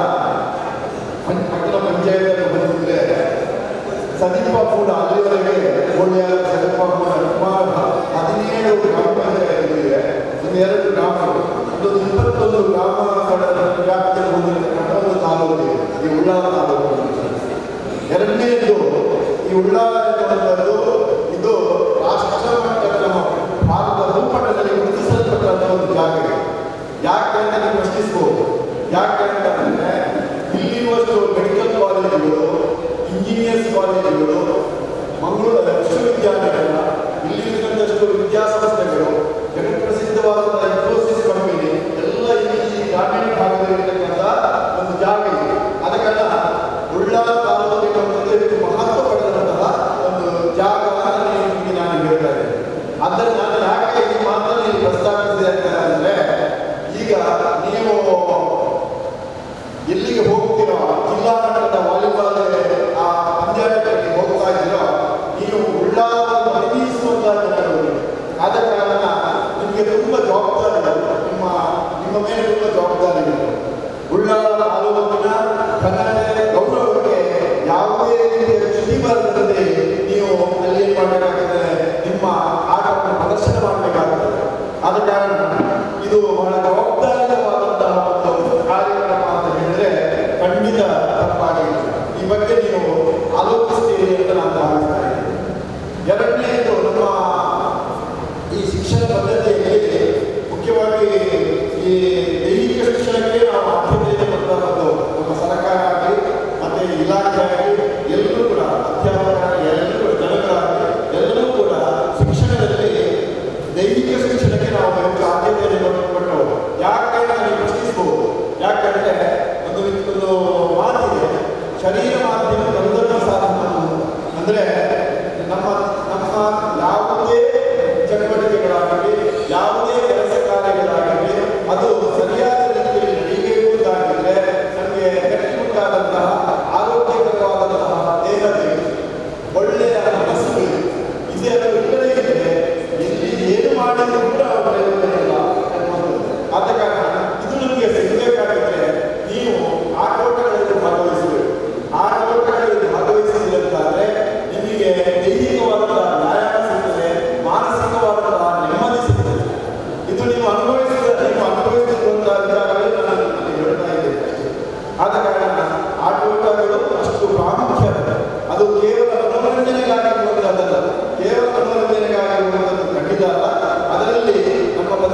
ಪಟ್ಟಣ ಪಂಚಾಯತ್ ಬಂದಿದ್ರೆ ಸದೀಪ ಕೂಡ ಅಲ್ಲಿವರೆಗೆ ಒಳ್ಳೆಯ ಸದೀಪ ಕೂಡ ಸುಮಾರು ಹದಿನೇಳು ಗ್ರಾಮ ಪಂಚಾಯತ್ ಇದೆ. ಒಂದು ಎರಡು ಗ್ರಾಮ ಒಂದು ಇಪ್ಪತ್ತೊಂದು ಗ್ರಾಮಗಳ ವ್ಯಾಪ್ತಿಯಲ್ಲಿ ಹೊಂದಿರತಕ್ಕಂಥ ಒಂದು ತಾಲೂಕು ಇದೆ ಈ ಉಳ್ಳಾಲ ತಾಲೂಕು. ಎರಡನೇದು ಈ ಉಳ್ಳಾಲ ಎನ್ನುವಂಥದ್ದು ಇದು ರಾಷ್ಟ್ರ ಮಟ್ಟದ ಭಾರತದ ಭೂಪಟದಲ್ಲಿ ಗುರುತಿಸಲ್ಪಟ್ಟಂಥ ಒಂದು ಜಾಗ. ಯಾಕೆ ಅಂತ ನೀವು ಪ್ರಶ್ನಿಸಬಹುದು. ಯಾಕೆ ಅಂತಂದ್ರೆ ಇಲ್ಲಿರುವಷ್ಟು ಮೆಡಿಕಲ್ ಕಾಲೇಜುಗಳು, ಇಂಜಿನಿಯರ್ಸ್ ಕಾಲೇಜುಗಳು, ಮಂಗಳೂರು ವಿಶ್ವವಿದ್ಯಾಲಯಗಳ ಇಲ್ಲಿರ್ತಕ್ಕಂಥಷ್ಟು ವಿದ್ಯಾಸಂಸ್ಥೆಗಳು, ಜಗತ್ಪ್ರಸಿದ್ಧವಾದಂತಹ ಇನ್ಫೋಸಿಸ್ ಕಂಪನಿ ಎಲ್ಲ ಈ ಗ್ರಾಮೀಣ ಭಾಗದಲ್ಲಿರ್ತಕ್ಕಂಥ ಒಂದು ಜಾಗ ಇದೆ. ಅದಕ್ಕೆಲ್ಲ ಉಳ್ಳಾಲ ತಾಲೂಕಿಗೆ ಒಂದು ಮಹತ್ವ ಪಡೆದಂತಹ ಒಂದು ಜಾಗ ಅಂತ ನಿಮಗೆ ನಾನು ಹೇಳ್ತಾ ಇದ್ದೇನೆ. ಆದ್ದರಿಂದ ನಾನು ಯಾಕೆ ಈ ಮಾತನ್ನು ಇಲ್ಲಿ ಪ್ರಸ್ತಾಪಿಸಿದೆ ಅಂದರೆ ಈಗ ನೀವು ಎಲ್ಲಿಗೆ ಹೋಗ್ತೀರೋ ಜಿಲ್ಲಾ ಮಟ್ಟದ ವಾಲಿಬಾಲ್ ಆ ಪಂದ್ಯಾಟಕ್ಕೆ ಹೋಗ್ತಾ ಇದ್ದೀರೋ ನೀವು ಉಳ್ಳಾಲ ಪ್ರತಿನಿಧಿಸುವಂತಹ ಜನರು. ಆದ ಕಾರಣ ನಿಮಗೆ ತುಂಬ ಜವಾಬ್ದಾರಿ ನಿಮ್ಮ ನಿಮ್ಮ ಮೇಲೆ ತುಂಬ ಜವಾಬ್ದಾರಿ ಇದೆ. ಉಳ್ಳಾಲ ತಾಲೂಕಿನ ಘನತೆ ಗೌರವಕ್ಕೆ ಯಾವುದೇ ರೀತಿಯ ಚ್ಯುತಿ ಬರದಂತೆ ನೀವು ಅಲ್ಲಿ ಏನು ಮಾಡಬೇಕಾಗ್ತದೆ, ನಿಮ್ಮ ಆಟವನ್ನು ಪ್ರದರ್ಶನ ಮಾಡಬೇಕಾಗ್ತದೆ. ಆದ ಕಾರಣ ಇದು ಬಹಳ ಜವಾಬ್ದಾರಿಯುತವಾದಂತಹ ಒಂದು ಕಾರ್ಯಕ್ರಮ ಅಂತ ಹೇಳಿದ್ರೆ ಖಂಡಿತ ತಪ್ಪಾಗಿದೆ. ಈ ಬಗ್ಗೆ ನೀವು ಆಲೋಚಿಸ್ತೀರಿ ಅಂತ ನಾನು ಭಾವಿಸ್ತಾ ಇದ್ದೀನಿ. ಎರಡನೇದು ನಮ್ಮ ಈ ಶಿಕ್ಷಣ ಪದ್ಧತಿಯಲ್ಲಿ ಮುಖ್ಯವಾಗಿ ಈ ದೈಹಿಕ ಶಿಕ್ಷಣಕ್ಕೆ ನಾವು ಆದ್ಯತೆಯನ್ನು ಕೊಡ್ತಾ ಬಂದವು. ನಮ್ಮ ಸರ್ಕಾರ ಆಗಲಿ ಮತ್ತೆ ಇಲಾಖೆ ಆಗಲಿ ಎಲ್ಲರೂ ಕೂಡ ಅಧ್ಯಾಪಕರಾಗಿ ಎಲ್ಲರೂ ಜನರಾಗಲಿ ಎಲ್ಲರೂ ಕೂಡ ಶಿಕ್ಷಣದಲ್ಲಿ ದೈಹಿಕ ಶಿಕ್ಷಣಕ್ಕೆ ನಾವು ಆದ್ಯತೆಯನ್ನು ಕೊಟ್ಟವು. ಯಾಕೆ ನೀವು ಪ್ರಶ್ನಿಸಬಹುದು. ಯಾಕಂದ್ರೆ ಒಂದು ಒಂದು ಮಾತಿದೆ, ಶರೀರ ಮಾಧ್ಯಮ ಗಂಧರ್ವ ಸಾಧನ ಅಂದ್ರೆ ನಮ್ಮ ನಮ್ಮ ಯಾವುದೇ ಚಟುವಟಿಕೆಗಳಾಗಲಿ ಯಾವುದೇ ಕೆಲಸ ಕಾರ್ಯಗಳಾಗಲಿ ಅದು ಸರಿಯಾದ ರೀತಿಯಲ್ಲಿ ನಡೆಯಬಹುದಾಗಿದ್ರೆ ನಮಗೆ ಗಟ್ಟಿಮುಟ್ಟಾದಂತಹ ಆರೋಗ್ಯಕರವಾದಂತಹ ದೇಹ ಬೇಕು, ಒಳ್ಳೆಯ ಮನಸ್ಸು ಇದೆ. ಅದು ಇಲ್ಲದೇ ಇದ್ದರೆ ಇಲ್ಲಿ ಏನು ಮಾಡಿದ್ರು ಕೂಡ ಪ್ರಯೋಜನ ಇಲ್ಲ. ಆದ ಕಾರಣ ಇದು ನಮಗೆ ಸಿಗಬೇಕಾಗಿದ್ರೆ ನೀವು ಆಟೋಟಗಳಲ್ಲಿ ಭಾಗವಹಿಸಬೇಕು. ಆಟೋಟಗಳಲ್ಲಿ ಭಾಗವಹಿಸಿದಂತಾದ್ರೆ ನಿಮಗೆ ದೈಹಿಕವಾದಂತಹ ವ್ಯಾಯಾಮ ಸಿಗ್ತದೆ, ಮಾನಸಿಕವಾದಂತಹ ನೆಮ್ಮದಿ ಸಿಗ್ತದೆ. ಇದು ನೀವು ಅನುಭವಿಸಿದ ನೀವು ಅನುಭವಿಸಿರುವಂತಹ ವಿಚಾರಗಳೇ ನಾನು ನಿಮಗೆ ಹೇಳ್ತಾ ಇದ್ದೇನೆ. ಆದ ಕಾರಣ ಆಟೋಟಗಳು ಅಷ್ಟು ಪ್ರಾಮುಖ್ಯ. ಅದು ಕೇವಲ ಮನೋರಂಜನೆಗಾಗಿ ಇರುವಂತಹದ್ದಲ್ಲ, ಕೇವಲ ಮನೋರಂಜನೆಗಾಗಿ ಇರುವಂಥದ್ದು ಖಂಡಿತ ಅಲ್ಲ. ಅದರಲ್ಲಿ ನಮ್ಮ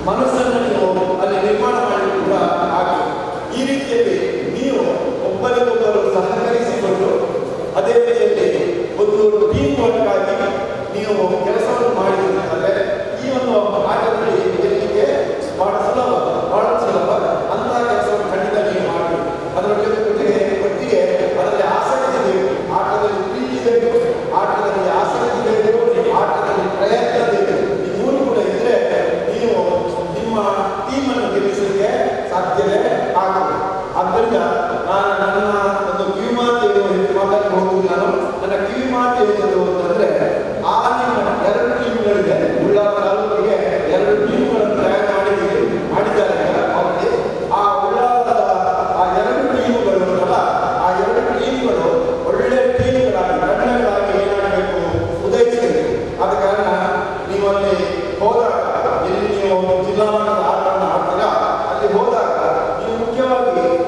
ಮನಸ್ಸನ್ನು ನೀವು ಅಲ್ಲಿ ನಿರ್ಮಾಣ ಮಾಡಿ ಕೂಡ ಆಗಿ ಈ ರೀತಿಯಲ್ಲಿ ನೀವು ಒಬ್ಬರಿಗೊಬ್ಬರು ಸಹಕರಿಸಿಕೊಂಡು ಅದೇ ರೀತಿಯಲ್ಲಿ ಒಂದು ಟೀಮ್ ವರ್ಕ್ ಆಗಿ ನೀವು ಕೆಲಸವನ್ನು ಮಾಡಿದರೆ ಈ ಒಂದು ಆಟದಲ್ಲಿ ಗೆಲ್ಲಿಗೆ ಬಹಳ ಸುಲಭ ಬಹಳ ಸುಲಭ ಅಂತಹ ಕೆಲಸವನ್ನು ಖಂಡಿತ ನೀವು ಮಾಡಬೇಕು. ಅದರ ಜೊತೆಗೆ ಒಟ್ಟಿಗೆ ಅದರಲ್ಲಿ ಆಸಕ್ತಿ ಬೇಕು, ಆಟದಲ್ಲಿ ಪ್ರೀತಿ ಬೇಕು, ಆಟದಲ್ಲಿ ಆಸಕ್ತಿ ಬೇಕು, ಆಟದಲ್ಲಿ ಪ್ರಯತ್ನ ಬೇಕು. ಈ ಮೂರು ಕೂಡ ಇದ್ರೆ ನೀವು ನಿಮ್ಮ ಟೀಮನ್ನು ಗೆಲ್ಲಿಸಲಿಕ್ಕೆ ಸಾಧ್ಯವೇ ಆಗ್ತದೆ. ಆದ್ದರಿಂದ ನಾನು ನನ್ನ ಒಂದು ಕಿವಿಮಾತು ಮಾತಾಡಿ ಹೋಗುವುದು ನಾನು ನನ್ನ ಕಿವಿಮಾತು ಹೇಳೋದು ಅಂತಂದ್ರೆ ಆ ನಿಮ್ಮ ಎರಡು ಟೀಮ್ಗಳಿದೆ ಉಳ್ಳಾಲ ತಾಲೂಕಿಗೆ ಎರಡು ಟೀಮ್ಗಳನ್ನು ತಯಾರು ಮಾಡಿದ್ದೀವಿ ಮಾಡಿದ್ದಾರೆ ಅವರಿಗೆ. ಆ ಉಳ್ಳಾಲದ ಆ ಎರಡು ಟೀಮ್ಗಳು ಉಂಟಲ್ಲ ಆ ಎರಡು ಟೀಮ್ಗಳು ಒಳ್ಳೆ ಟೀಮ್ಗಳಾಗಿ ತಂಡಗಳಾಗಿ ಏನಾಗಬೇಕು ಉದಯಿಸಬೇಕು. ಆದ ಕಾರಣ ನೀವಲ್ಲಿ ಹೋದಾಗ ಎಲ್ಲಿ ನೀವು ಜಿಲ್ಲಾ ಮಟ್ಟದ ಆಟವನ್ನು ಆಡ್ತೀರಾ ಅಲ್ಲಿ ಹೋದಾಗ ನೀವು ಮುಖ್ಯವಾಗಿ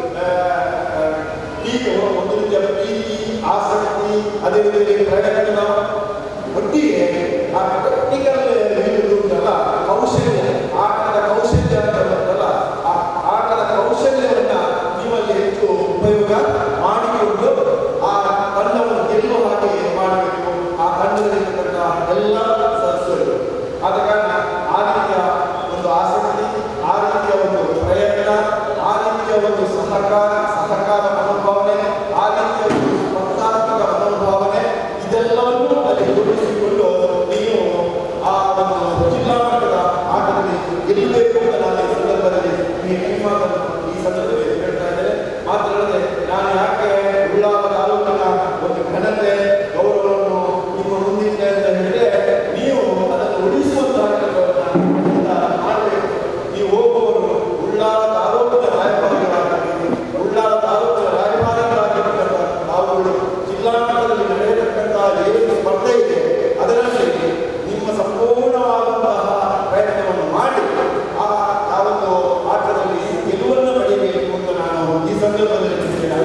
ಈಗ ಒಂದು ರೀತಿಯ ಪ್ರೀತಿ ಆಸಕ್ತಿ ಅದೇ ರೀತಿಯಲ್ಲಿ ಪ್ರಯತ್ನ ಒಟ್ಟಿಗೆ ಆ ಟೆಕ್ನಿಕಲ್ ಉಂಟಲ್ಲ ಕೌಶಲ್ಯ ಆಟದ ಕೌಶಲ್ಯ ಅಂತ ಬರ್ತಲ್ಲ ಆ ಆಟದ ಕೌಶಲ್ಯವನ್ನ ನೀವಲ್ಲಿ ಹೆಚ್ಚು ಉಪಯೋಗ ಮಾಡಿಕೊಂಡು ಆ ತಂಡವನ್ನು ಗೆಲ್ಲುವ ಹಾಗೆ ಮಾಡಬೇಕು. ಆ ತಂಡದಲ್ಲಿರ್ತಕ್ಕಂಥ ಎಲ್ಲ ಸದಸ್ಯರು ಆದ ಕಾರಣ ಆ ರೀತಿಯ ಒಂದು ಆಸಕ್ತಿ, ಆ ರೀತಿಯ ಒಂದು ಪ್ರಯತ್ನ, ಆ ರೀತಿಯ ಒಂದು ಸಹಕಾರ ಸಹಕಾರ ಮನೋಭಾವನೆ, ಆ ರೀತಿಯ ಒಂದು ಸ್ಪರ್ಧಾತ್ಮಕ ಮನೋಭಾವನೆ ಇದೆಲ್ಲವನ್ನೂ ಅಲ್ಲಿ ಜೋಡಿಸಿಕೊಂಡು ನೀವು ಆ ಒಂದು ಜಿಲ್ಲಾ ಮಟ್ಟದ ಆಟದಲ್ಲಿ ಗೆಲ್ಲಬೇಕು ಅಂತ ನಾನು ಈ ಸಂದರ್ಭದಲ್ಲಿ ನಿಮ್ಮ ಈ ಸಂದರ್ಭದಲ್ಲಿ ಹೇಳ್ತಾ ಇದ್ದೇನೆ. ಮಾತ್ರವಲ್ಲದೆ ನಾನು ಯಾಕೆ ಉಳ್ಳಾಲ ತಾಲೂಕಿನ ಒಂದು ಘನತೆ ಗೌರವವನ್ನು ನಿಮ್ಮ ಮುಂದಿದೆ ಅಂತ ಹೇಳಿದ್ರೆ ನೀವು ಅದನ್ನು ಉಳಿಸುವಂತಹ ಕೆಲಸವನ್ನು ಮಾಡಬೇಕು. ನೀವು ಹೋಗುವವರು ಉಳ್ಳಾಲ ತಾಲೂಕಿನ ರಾಯಭಾರಿಗಳಾಗಬೇಕು, ಉಳ್ಳಾಲ ತಾಲೂಕಿನ ರಾಯಭಾರಿಗಳಾಗಿರ್ತಕ್ಕಂಥ ತಾವುಗಳು ಜಿಲ್ಲಾ ಮಟ್ಟದಲ್ಲಿ ನಡೆಯತಕ್ಕಂತಹ ಏನು ಸ್ಪರ್ಧೆ ಇದೆ ಅದರಲ್ಲಿ ನಿಮ್ಮ ಸಂಪೂರ್ಣವಾದಂತಹ ಪ್ರಯತ್ನವನ್ನು ಮಾಡಿ ಆ ಯಾವೊಂದು ಆಟದಲ್ಲಿ ಗೆಲುವನ್ನು ಪಡೆಯಬೇಕು ಅಂತ ನಾನು ಈ ಸಂದರ್ಭದಲ್ಲಿ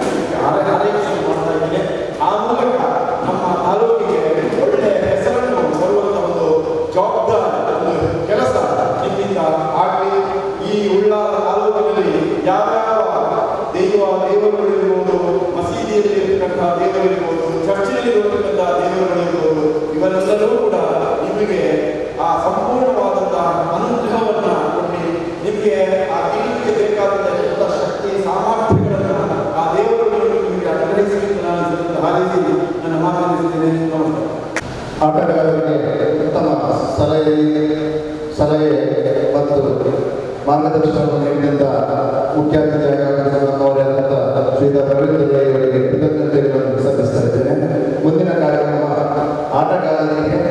ಆರೈಕೆ ಮಾಡ್ತಾ ಇದ್ದೇನೆ. ಆ ಮೂಲಕ ನಮ್ಮ ತಾಲೂಕಿಗೆ ಒಳ್ಳೆಯ ಹೆಸರನ್ನು ಬರುವಂತ ಒಂದು ಜವಾಬ್ದಾರಿ ಒಂದು ಕೆಲಸ ನಿಮ್ಮಿಂದ ಆಗಲಿ. ಈ ಉಳ್ಳಾಲ ತಾಲೂಕಿನಲ್ಲಿ ಯಾವ್ಯಾವ ದೈವ ದೇವರುಗಳಿರ್ಬೋದು, ಮಸೀದಿಯಲ್ಲಿ ಇರತಕ್ಕಂತಹ ದೇವರಿರ್ಬೋದು, ಚರ್ಚಿನಲ್ಲಿ ಇರತಕ್ಕಂತಹ ದೇವರುಗಳಿರ್ಬೋದು, ಇವೆಲ್ಲರೂ ಕೂಡ ನಿಮಗೆ ಆ ಸಂಪೂರ್ಣವಾದಂತಹ ಅನುಗ್ರಹವನ್ನ ಕೊಟ್ಟು ನಿಮಗೆ ಆ ಗೆಲುವಿಗೆ ಬೇಕಾದಂತಹ ಎಲ್ಲ ಶಕ್ತಿ ಸಾಮರ್ಥ್ಯಗಳನ್ನು ಆ ದೇವರುಗಳು ನಿಮಗೆ ಅನುಗ್ರಹಿಸಿ ನಾನು ಹಾರೈಸಿ ನನ್ನ ಮಾತನಾಡಿದ್ದೇನೆ. ನಮಸ್ಕಾರ. ಆಟಗಾರರಿಗೆ ಉತ್ತಮ ಸಲಹೆ ಸಲಹೆ ಮತ್ತು ಮಾರ್ಗದರ್ಶನವನ್ನು ನೀಡಿದ ಮುಖ್ಯ ಅತಿಥಿಯಾಗಿರುವಂತಹ ಶ್ರೀಧರ್ ರವೀಂದ್ರವರಿಗೆ ಕೃತಜ್ಞತೆಗಳನ್ನು ಸಲ್ಲಿಸ್ತಾ ಇದ್ದೇನೆ. ಮುಂದಿನ ಕಾರ್ಯಕ್ರಮ ಆಟಗಾರರಿಗೆ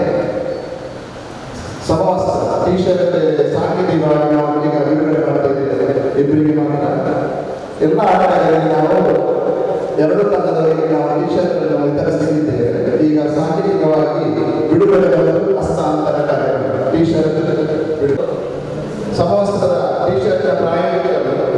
ಸಮವಸ್ತ್ರ ಟಿ ಶರ್ಟ್ ಸಾಂಕೇತಿಕವಾಗಿ ನಾವು ಈಗ ವಿವರಣೆ ಮಾಡ್ತಾ ಇದ್ದೇವೆ. ಇಬ್ಬರಿಗೆ ಮಾತ್ರ ಎಲ್ಲ ಆಟಗಾರರಿಗೆ ನಾವು ಎರಡು ತಂಡದವರಿಗೆ ನಾವು ಟಿ ಶರ್ಟ್ ಅನ್ನು ವಿತರಿಸುತ್ತಿದ್ದೇವೆ. ಈಗ ಸಾಂಕೇತಿಕವಾಗಿ ಬಿಡುಗಡೆಗಳನ್ನು ಹಸ್ತಾಂತರ ಕಾರ್ಯಕ್ರಮ ಟಿ ಶರ್ಟ್ ಬಿಡು ಸಮವಸ್ತ್ರದ ಟಿ ಶರ್ಟ್ನ ಪ್ರಾಯೋಗಿಕರು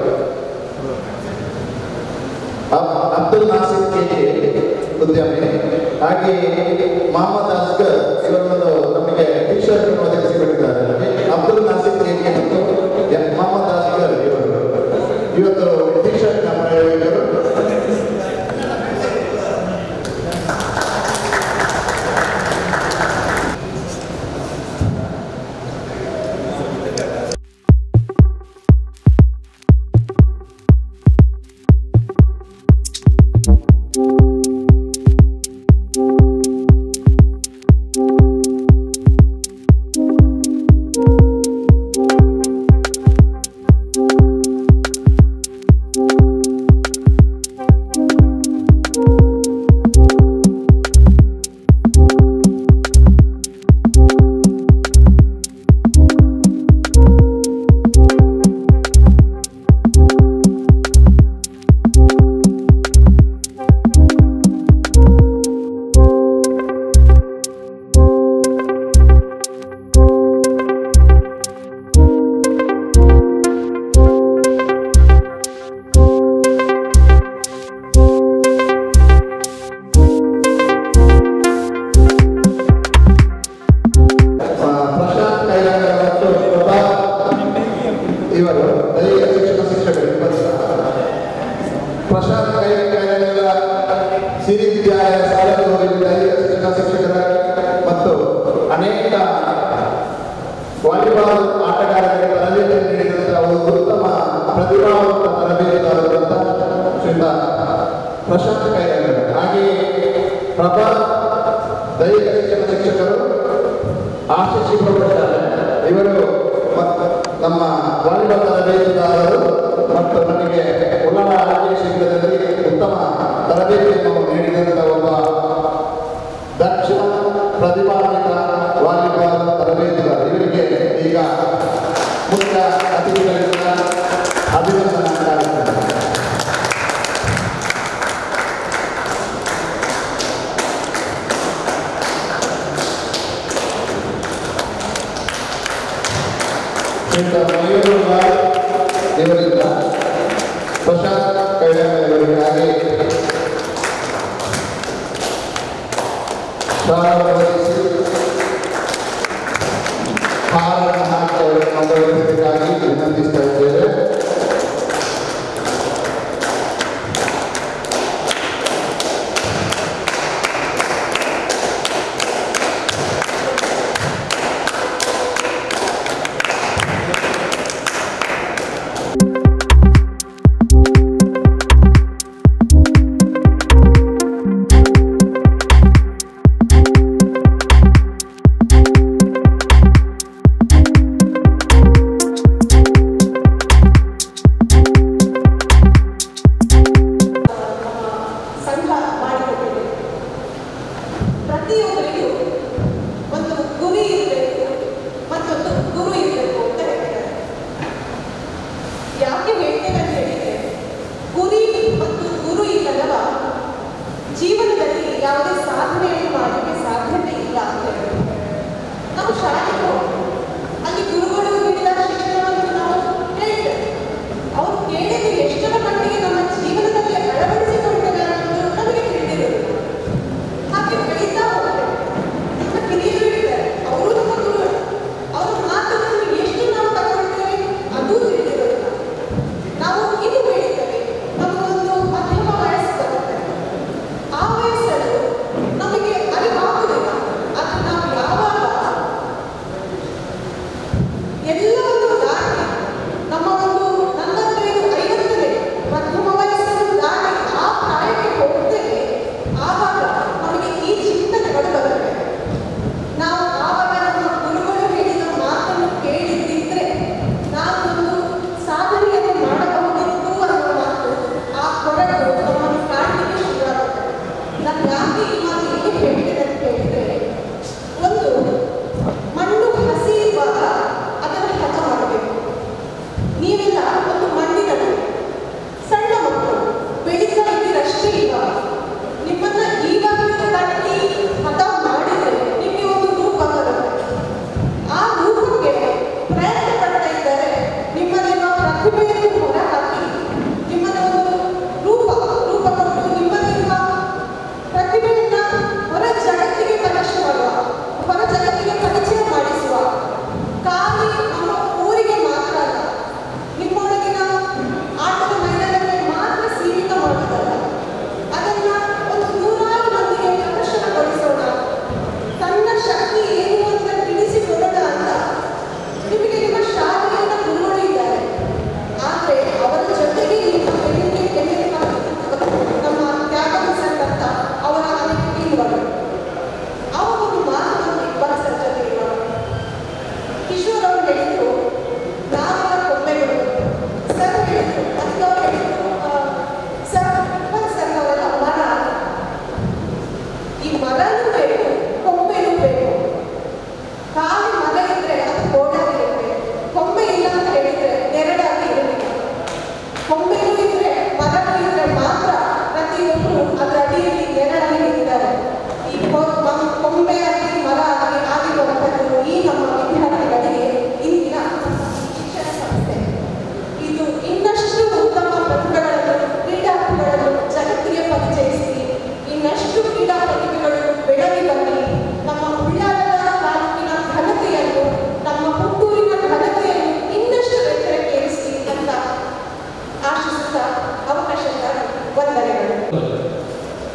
ಅಬ್ದುಲ್ ನಾಸಿರ್ ಕೆಜಿ ಉದ್ಯಮಿ, ಹಾಗೆ ಮೊಹಮ್ಮದ್ ಅಸ್ಗರ್ ಇವರನ್ನು ನಮಗೆ ಟಿ ಶರ್ಟ್ ಒದಗಿಸಿಕೊಟ್ಟಿದ್ದಾರೆ. ಅಬ್ದುಲ್ ನಾಸಿರ್ ಕೆಜಿ ಮತ್ತು ಮೊಹಮ್ಮದ್ ಅಸ್ಗರ್ ಇವರು ಇವತ್ತು ಟಿ ಶರ್ಟ್ನ ಪ್ರಾಯೋಗಿಕರು. ಇವರು ದೈಹಿಕ ಶಿಕ್ಷಣ ಶಿಕ್ಷಕರು ಇಬ್ಬರು ಸಹ. ಪ್ರಶಾಂತ್ ಕೈಗಾರಿಕೆಗಳ ಸಿರಿ ವಿದ್ಯಾಲಯ ಸಾಲದೂರಿನ ದೈಹಿಕ ಶಿಕ್ಷಣ ಶಿಕ್ಷಕರಾಗಿ ಮತ್ತು ಅನೇಕ ವಾಲಿಬಾಲ್ ಆಟಗಾರರಿಗೆ ತರಬೇತಿ ನೀಡಿದಂತಹ ಒಂದು ಉತ್ತಮ ಪ್ರತಿಭಾವಂತ ತರಬೇತುದಾರರಂತ ಶ್ರೀಯುತ ಪ್ರಶಾಂತ್ ಕೈಗಾರಿಕೆಗಳು. ಹಾಗೆಯೇ ಪ್ರಭಾ ದೈಹಿಕ ಶಿಕ್ಷಣ ಶಿಕ್ಷಕರು ಆಶಿಷಿ ಪ್ರೌಢಶಾಲೆ ಇವರು ನಮ್ಮ ವಾಲಿಬಾಲ್ ತರಬೇತುದಾರರು ಮತ್ತು ನನಗೆ ಉಲ್ಲಳ ಆರೋಗ್ಯ ಶಿಬಿರದಲ್ಲಿ ಉತ್ತಮ ತರಬೇತಿಯನ್ನು ನೀಡಿದಂತಹ ಒಬ್ಬ ದಕ್ಷ ಪ್ರತಿಭಾನ್ವಿತ ವಾಲಿಬಾಲ್ ತರಬೇತುದಾರ. ಇವರಿಗೆ ಈಗ ಮುಖ್ಯ ಅತಿಥಿಗಳಿಂದ ಅಭಿನಂದನಾ ಕಾರ್ಯಕ್ರಮ. ಇವರಿಂದ ಪ್ರಶಾಂತ್ ಕೈಗಾರಿಕೆಯವರಿಗೆ ಹಾಗೆ ಶಾಲಾ ಹಾರನ್ನು ಹಾಕಿ ಅವರನ್ನು ಮಂಗಳವಾಗಿ ವಿನಂತಿಸ್ತಾ ಇದ್ದೇವೆ.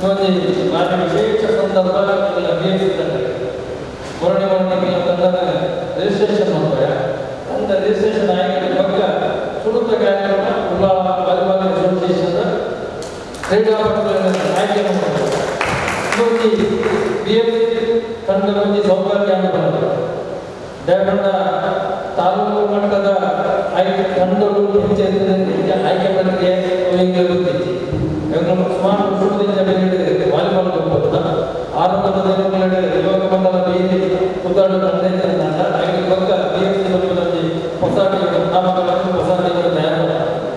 ಇವತ್ತು ಭಾರಿ ವಿಶೇಷ ಸಂದರ್ಭ ಇಲ್ಲ ಬೇಯಿಸಿದ್ದಾರೆ ಕೊರಡೆ ಮರಣಿಗೆ ತಂದ ರಿಜಿಸ್ಟ್ರೇಷನ್ ಮಾಡ್ತಾರೆ ಅಂತ ರಿಜಿಸ್ಟ್ರೇಷನ್ ಆಗಿ ಬಗ್ಗೆ ಸುಡುತ್ತ ಕಾರ್ಯಕ್ರಮ ಉಳ್ಳಾಲ ವಾಲಿಬಾಲ್ ಅಸೋಸಿಯೇಷನ್ ಕ್ರೀಡಾಪಟುಗಳನ್ನು ಆಯ್ಕೆ ಮಾಡ್ತಾರೆ ಇವತ್ತು ಬಿ ಎಫ್ ತಂಡದ ಒಂದು ಸೌಕರ್ಯ ಬಂದರು ದೇವಣ್ಣ ತಾಲೂಕು ಮಟ್ಟದ ಆಯ್ಕೆ ತಂಡಗಳು ಪಂಚಾಯತ್ ಆಯ್ಕೆ ಪ್ರಕ್ರಿಯೆ ಹಿಂಗೆ ಗೊತ್ತಿತ್ತು ಸುಮಾರು ವರ್ಷದಿಂದ ಬೆಳೆದಿದೆ ವಾಲಿಬಾಲ್ ಗೊಬ್ಬರ ಆರಂಭದ ದಿನಗಳಲ್ಲಿ ಯುವಕ ಮಂಡಲ ಬೀದಿ ಉದ್ದಾಡು ತಂಡ ಐದು ಪಕ್ಕ ಬಿ ಎಫ್ ಸಿ ಬಗ್ಗೆ ಹೊಸ ನಾಮಕರಣ ಹೊಸ ತಯಾರು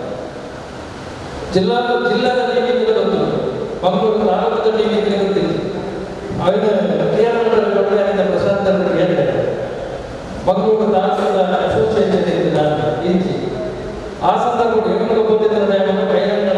ಜಿಲ್ಲಾ ಜಿಲ್ಲಾದ ಟೀಮಿಗೆ ಬಂತು ಮಂಗಳೂರು ತಾಲೂಕದ ಟೀಮಿಗೆ ಗೊತ್ತಿತ್ತು ಅವನು ಕೇರಳದ ಪ್ರಶಾಂತ ಹೇಳಿದ್ದಾರೆ ಮಂಗಳೂರು ತಾಲೂಕದ ಅಸೋಸಿಯೇಷನ್ ಇತ್ತು ನಾನು ಇಂಚಿ ಆ ಸಂದರ್ಭ ಹೆಂಗೆ ಗೊತ್ತಿದ್ದರೆ ಕೈಗಳ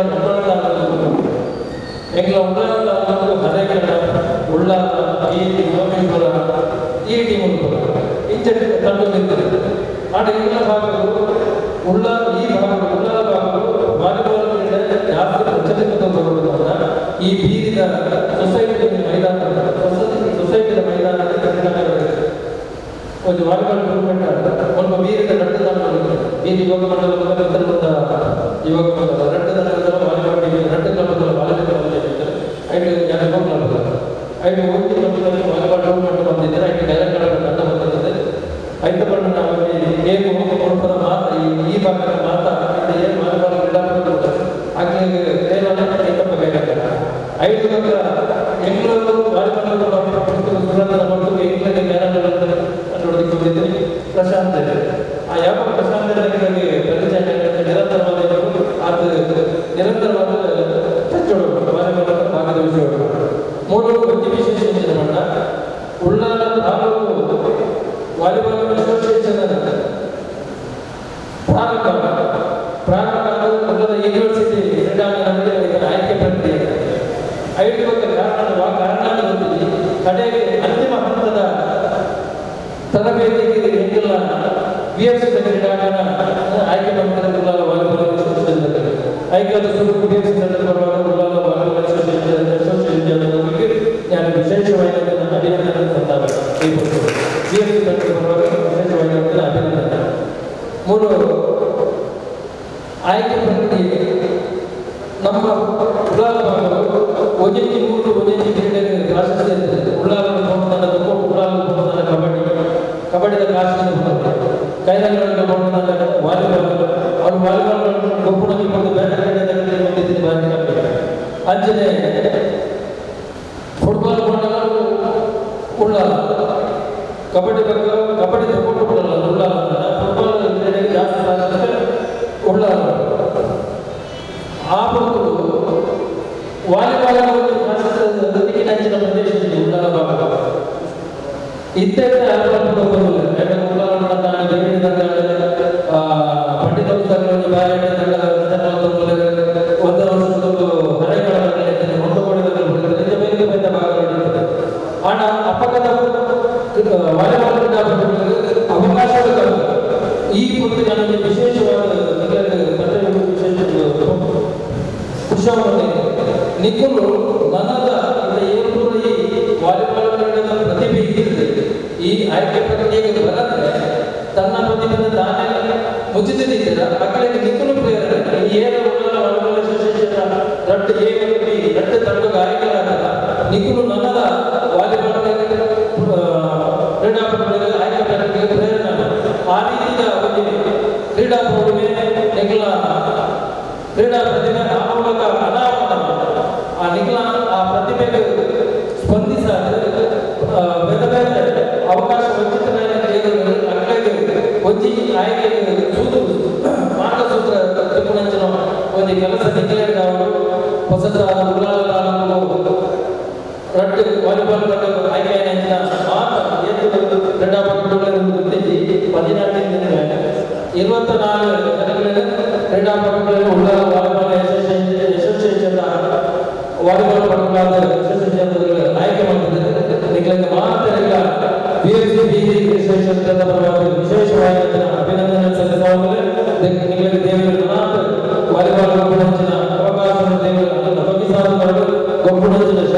ಎಂಗ್ಲ ಉಳ್ಳಾಲ ಹರೆಗಳ ಉಳ್ಳಾಲ ಈ ಸೋಮೇಶ್ವರ ಈ ಟೀಮುಗಳು ಇಂಚ ತಂಡ ನಿಂತಿದೆ ಆಟ ಎಲ್ಲ ಭಾಗಗಳು ಉಳ್ಳಾಲ ಈ ಭಾಗಗಳು ಉಳ್ಳಾಲ ಭಾಗಗಳು ವಾಲಿಬಾಲ್ ಕ್ರೀಡೆ ಜಾಸ್ತಿ ಪ್ರಚಲಿತ ಬರುವುದರಿಂದ ಈ ಬೀದಿದ ಸೊಸೈಟಿ ಮೈದಾನ ಸೊಸೈಟಿಯ ಮೈದಾನದಲ್ಲಿ ಒಂದು ವಾಲಿಬಾಲ್ ಟೂರ್ನಮೆಂಟ್ ಆಡ್ತಾರೆ ಒಂದು ಬೀದಿದ ರಟ್ಟದ ಬೀದಿ ಯುವಕ ಮಂಡಲ ಯುವಕ ಮಂಡಲ ರಟ್ಟದ ವಾಲಿಬಾಲ್ ಟೀಮ್ ರಟ್ಟದ ವಾಲಿಬಾಲ್ ಐದು ಜನ ಹೋಗ್ಲಾರ್ದು ಐದು ಹೋಗಿ ಮಟ್ಟದಲ್ಲಿ ವಾಲಿಬಾಲ್ ಟೂರ್ನಮೆಂಟ್ ಬಂದಿದ್ದಾರೆ ಐದು ಡೈರೆಕ್ಟರ್ ತಂಡ ಬಂದಿದೆ ಐದು ಬಣ್ಣ ನಾವು ಗೇಮ್ ಹೋಗಿ ಕೊಡ್ತಾರೆ ಮಾತ್ರ ಈ ಭಾಗದ ಮಾತ್ರ ಏನು ವಾಲಿಬಾಲ್ ಕ್ರೀಡಾಪಟುಗಳು ಹಾಗೆ ಕೇರಳ ಐತಪ್ಪ ಬೇಕಾಗ್ತದೆ ಐದು ಭಾಗ ಎಂಗ್ಳೂರು ವಾಲಿಬಾಲ್ ಸುರಂಗದ ಮತ್ತು ಎಂಗ್ಲಂಡ್ ಕ್ಯಾನಡಾ ನೋಡೋದಕ್ಕೆ ಬಂದಿದ್ದೀನಿ ಪ್ರಶಾಂತ್ ಆ ಯಾವ ಪ್ರಶಾಂತ್ ನನಗೆ ಪರಿಚಯ ನಿರಂತರವಾದ ಅದು ನಿರಂತರವಾದ ಹೆಚ್ಚೋಡು ವಾಲಿಬಾಲ್ ಭಾಗದ ವಿಷಯಗಳು ಮೂರು ಅತಿ ವಿಶೇಷ ಮಾಡ ಉಳ್ಳಾಲ ತಾಲೂಕು ವಾಲಿಬಾಲ್ ಅಸೋಸಿಯೇಷನ್ ಪ್ರಾರಂಭ ಪ್ರಾರಂಭ ಉಳ್ಳಾಲ ಯೂನಿವರ್ಸಿಟಿ ಕ್ರೀಡಾಂಗಣದಲ್ಲಿ ಆಯ್ಕೆ ಪ್ರಕ್ರಿಯೆ ಐದು ಬಗ್ಗೆ ಕಾರಣ ಕಾರಣದಲ್ಲಿ ಕಡೆಗೆ ಅಂತಿಮ ಹಂತದ ತರಬೇತಿಗೆ ಹೆಂಗಿಲ್ಲ ಬಿ ಎಫ್ ಸಿ ಕ್ರೀಡಾಂಗಣ ಆಯ್ಕೆ ಮಾಡ್ತಾರೆ ಉಳ್ಳಾಲ ವಾಲಿಬಾಲ್ ಅಸೋಸಿಯೇಷನ್ ಆಯ್ಕೆ ಸ್ವರೂಪ ಬಿ ಎಫ್ ಸಿ ಪರವಾಗಿ ಉಳ್ಳಾಲ ವಾಲಿಬಾಲ್ ಅಸೋಸಿಯೇಷನ್ ಅಸೋಸಿಯೇಷನ್ ನಾನು ವಿಶೇಷವಾಗಿ ಅಭಿನಂದನೆ ತಂದಾಗ ಈ ಬಿ ಎಫ್ ಸಿ ಪರವಾಗಿ ವಿಶೇಷವಾಗಿ ಅಭಿನಂದನೆ ಮೂರು ಆಯ್ಕೆ ಪ್ರಕ್ರಿಯೆ ನಮ್ಮ ಉಳ್ಳಾಲ ಭಾಗಗಳು ಒಜೆಂಜಿ ಮೂರು ಒಜೆಂಜಿ ಕ್ರೀಡೆಗೆ ಪ್ರಾಶಸ್ತ್ಯ ಇರ್ತದೆ ಉಳ್ಳಾಲ ಬಹುಮಾನದ ಉಳ್ಳಾಲ ಬಹುಮಾನದ ಕಬಡ್ಡಿ ಕಬಡ್ಡಿದ ಕಾಶ್ಮೀರ ಬರ್ತದೆ ಕೈಲಾಗಳಲ್ಲಿ ಬಹುಮಾನದ ವಾಲಿಬಾಲ್ ಅವರು ವಾಲಿಬಾಲ್ ಗೊಬ್ಬರಕ್ಕೆ ಬಂದು ಬೇರೆ ಕ್ರೀಡೆಗಳಲ್ಲಿ ಬಂದಿದ್ದೀನಿ ಬಾರಿ ಕಮ್ಮಿ ಅಂಚನೆ ಫುಟ್ಬಾಲ್ ಮಂಡಲ ಉಳ್ಳಾಲ ಕಬಡ್ಡಿ ಬಗ್ಗೆ ಕಬಡ್ಡಿ ತಗೊಂಡು ಬಿಡಲ್ಲ ಉಳ್ಳಾಲ ಫುಟ್ಬಾಲ್ ಕ್ರೀಡೆಗೆ ಜಾಸ್ತಿ ಪ್ರಾಶಸ್ತ್ಯ ಉಳ್ಳಾಲ ಆ ಮಕ್ಕಳು ವಾಲಿಬಾಲ್ ಪ್ರಾಶಸ್ತ್ಯ ನಂಚಿನ ಪ್ರದೇಶದಲ್ಲಿ ಉಳ್ಳಾಲ ಭಾಗ ಇತ್ತೀಚೆಗೆ ಪಂಡಿತ ಪುಸ್ತಕಗಳನ್ನು ಬಾರಾಟ ಒಂದು ವರ್ಷದೊಂದು ಹರೆಗಳಲ್ಲಿ ಹೊಂದಿಕೊಂಡಿದ್ದ ಬೇರೆ ಭಾಗಗಳಿರ್ತದೆ ಹಣ ಅಪಘಾತ ವಾಲಿಬಾಲ್ ಕ್ರೀಡಾಪಟುಗಳಿಗೆ ಅವಕಾಶಗಳು ಈ ಕುರಿತು ನನಗೆ ವಿಶೇಷವಾದ ವಿಷಯವನ್ನು ನಿಖಲು ನನ್ನದ ಏನು ವಾಲಿಬಾಲ್ ಕ್ರೀಡೆಯ ಪ್ರತಿಭೆ ಇದ್ದಿದೆ ಈ ಆಯ್ಕೆ ಪ್ರಕ್ರಿಯೆಗೆ ಬರತ್ತೆ ತನ್ನ ಪ್ರತಿಭೆಯನ್ನು ತಾನೇ ಮುಚ್ಚಿದ್ದೀರ ಮಕ್ಕಳಿಗೆ ನಿಖಲು ಪ್ರೇರಣೆ ಏನು ವಾಲಿಬಾಲ್ ಅಸೋಸಿಯೇಷನ್ ರಟ್ಟು ಎ ರಟ್ಟು ತಂಡ ಆಯ್ಕೆಗಳಾಗಲ್ಲ ನಿಖಲು ನನ್ನದ ವಾಲಿಬಾಲ್ ಕ್ರೀಡಾಪಟುಗಳಿಗೆ ಆಯ್ಕೆ ಪ್ರಕ್ರಿಯೆಗೆ ಪ್ರೇರಣೆ ಆ ರೀತಿಯ ಒಂದು ಕ್ರೀಡಾ ಪ್ರೌಢಿಮೆ ನಿಖಲ ಕ್ರೀಡಾ ಪ್ರತಿಭೆ ಆ ಮೂಲಕ ಅನಾವರಣ ಆ ನಿಖಲ ಆ ಪ್ರತಿಭೆಗೆ ಸ್ಪಂದಿಸಾದ್ರೆ ಬೇರೆ ಬೇರೆ ಅವಕಾಶ ವಂಚಿತರಾದ ಮಕ್ಕಳಿಗೆ ಒಂಜಿ ಆಯ್ಕೆಗೆ ಸೂತ್ರ ಮಾರ್ಗಸೂತ್ರ ತಿಪ್ಪುಣಂಚಿನ ಒಂದು ಕೆಲಸ ನಿಖಲೇಟ್ ಅವರು ಹೊಸದಾದ ಉಳ್ಳಾಲ ತಾಲೂಕು ರಟ್ಟು ವಾಲಿಬಾಲ್ ತಂಡ ಆಯ್ಕೆ ಮಾತ್ರ ಎತ್ತು ಕ್ರೀಡಾಪಟುಗಳನ್ನು ಗುರುತಿಸಿ ಹದಿನಾಲ್ಕು ದಿನ ಇರುವತ್ತ ನಾಲ್ಕು ಜನಗಳಲ್ಲಿ ಕ್ರೀಡಾಪಟುಗಳನ್ನು Ullal volleyball association association volleyball ಪಟುಗಳಾದ ಅಸೋಸಿಯೇಷನ್ ಆಯ್ಕೆ ಮಾಡಿದ್ದಾರೆ ನಿಖಲಿಗೆ ಮಾತ್ರ ಈಗ B F C B association ಪರವಾಗಿ ವಿಶೇಷವಾಗಿ ಅಭಿನಂದನೆ ಸಲ್ಲಿಸುವಾಗಲೇ ನಿಖಲಿಗೆ ದೇವರು ಮಾತ್ರ ವಾಲಿಬಾಲ್ ಗೊಬ್ಬರ ಅವಕಾಶವನ್ನು ದೇವರು ಗೊಬ್ಬರ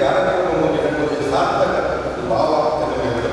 ಕಾರ್ಯಕ್ರಮ ಮುಗಿದ ಬಗ್ಗೆ ಸಾರ್ಥಕ ಭಾವ ಬರಬೇಕು.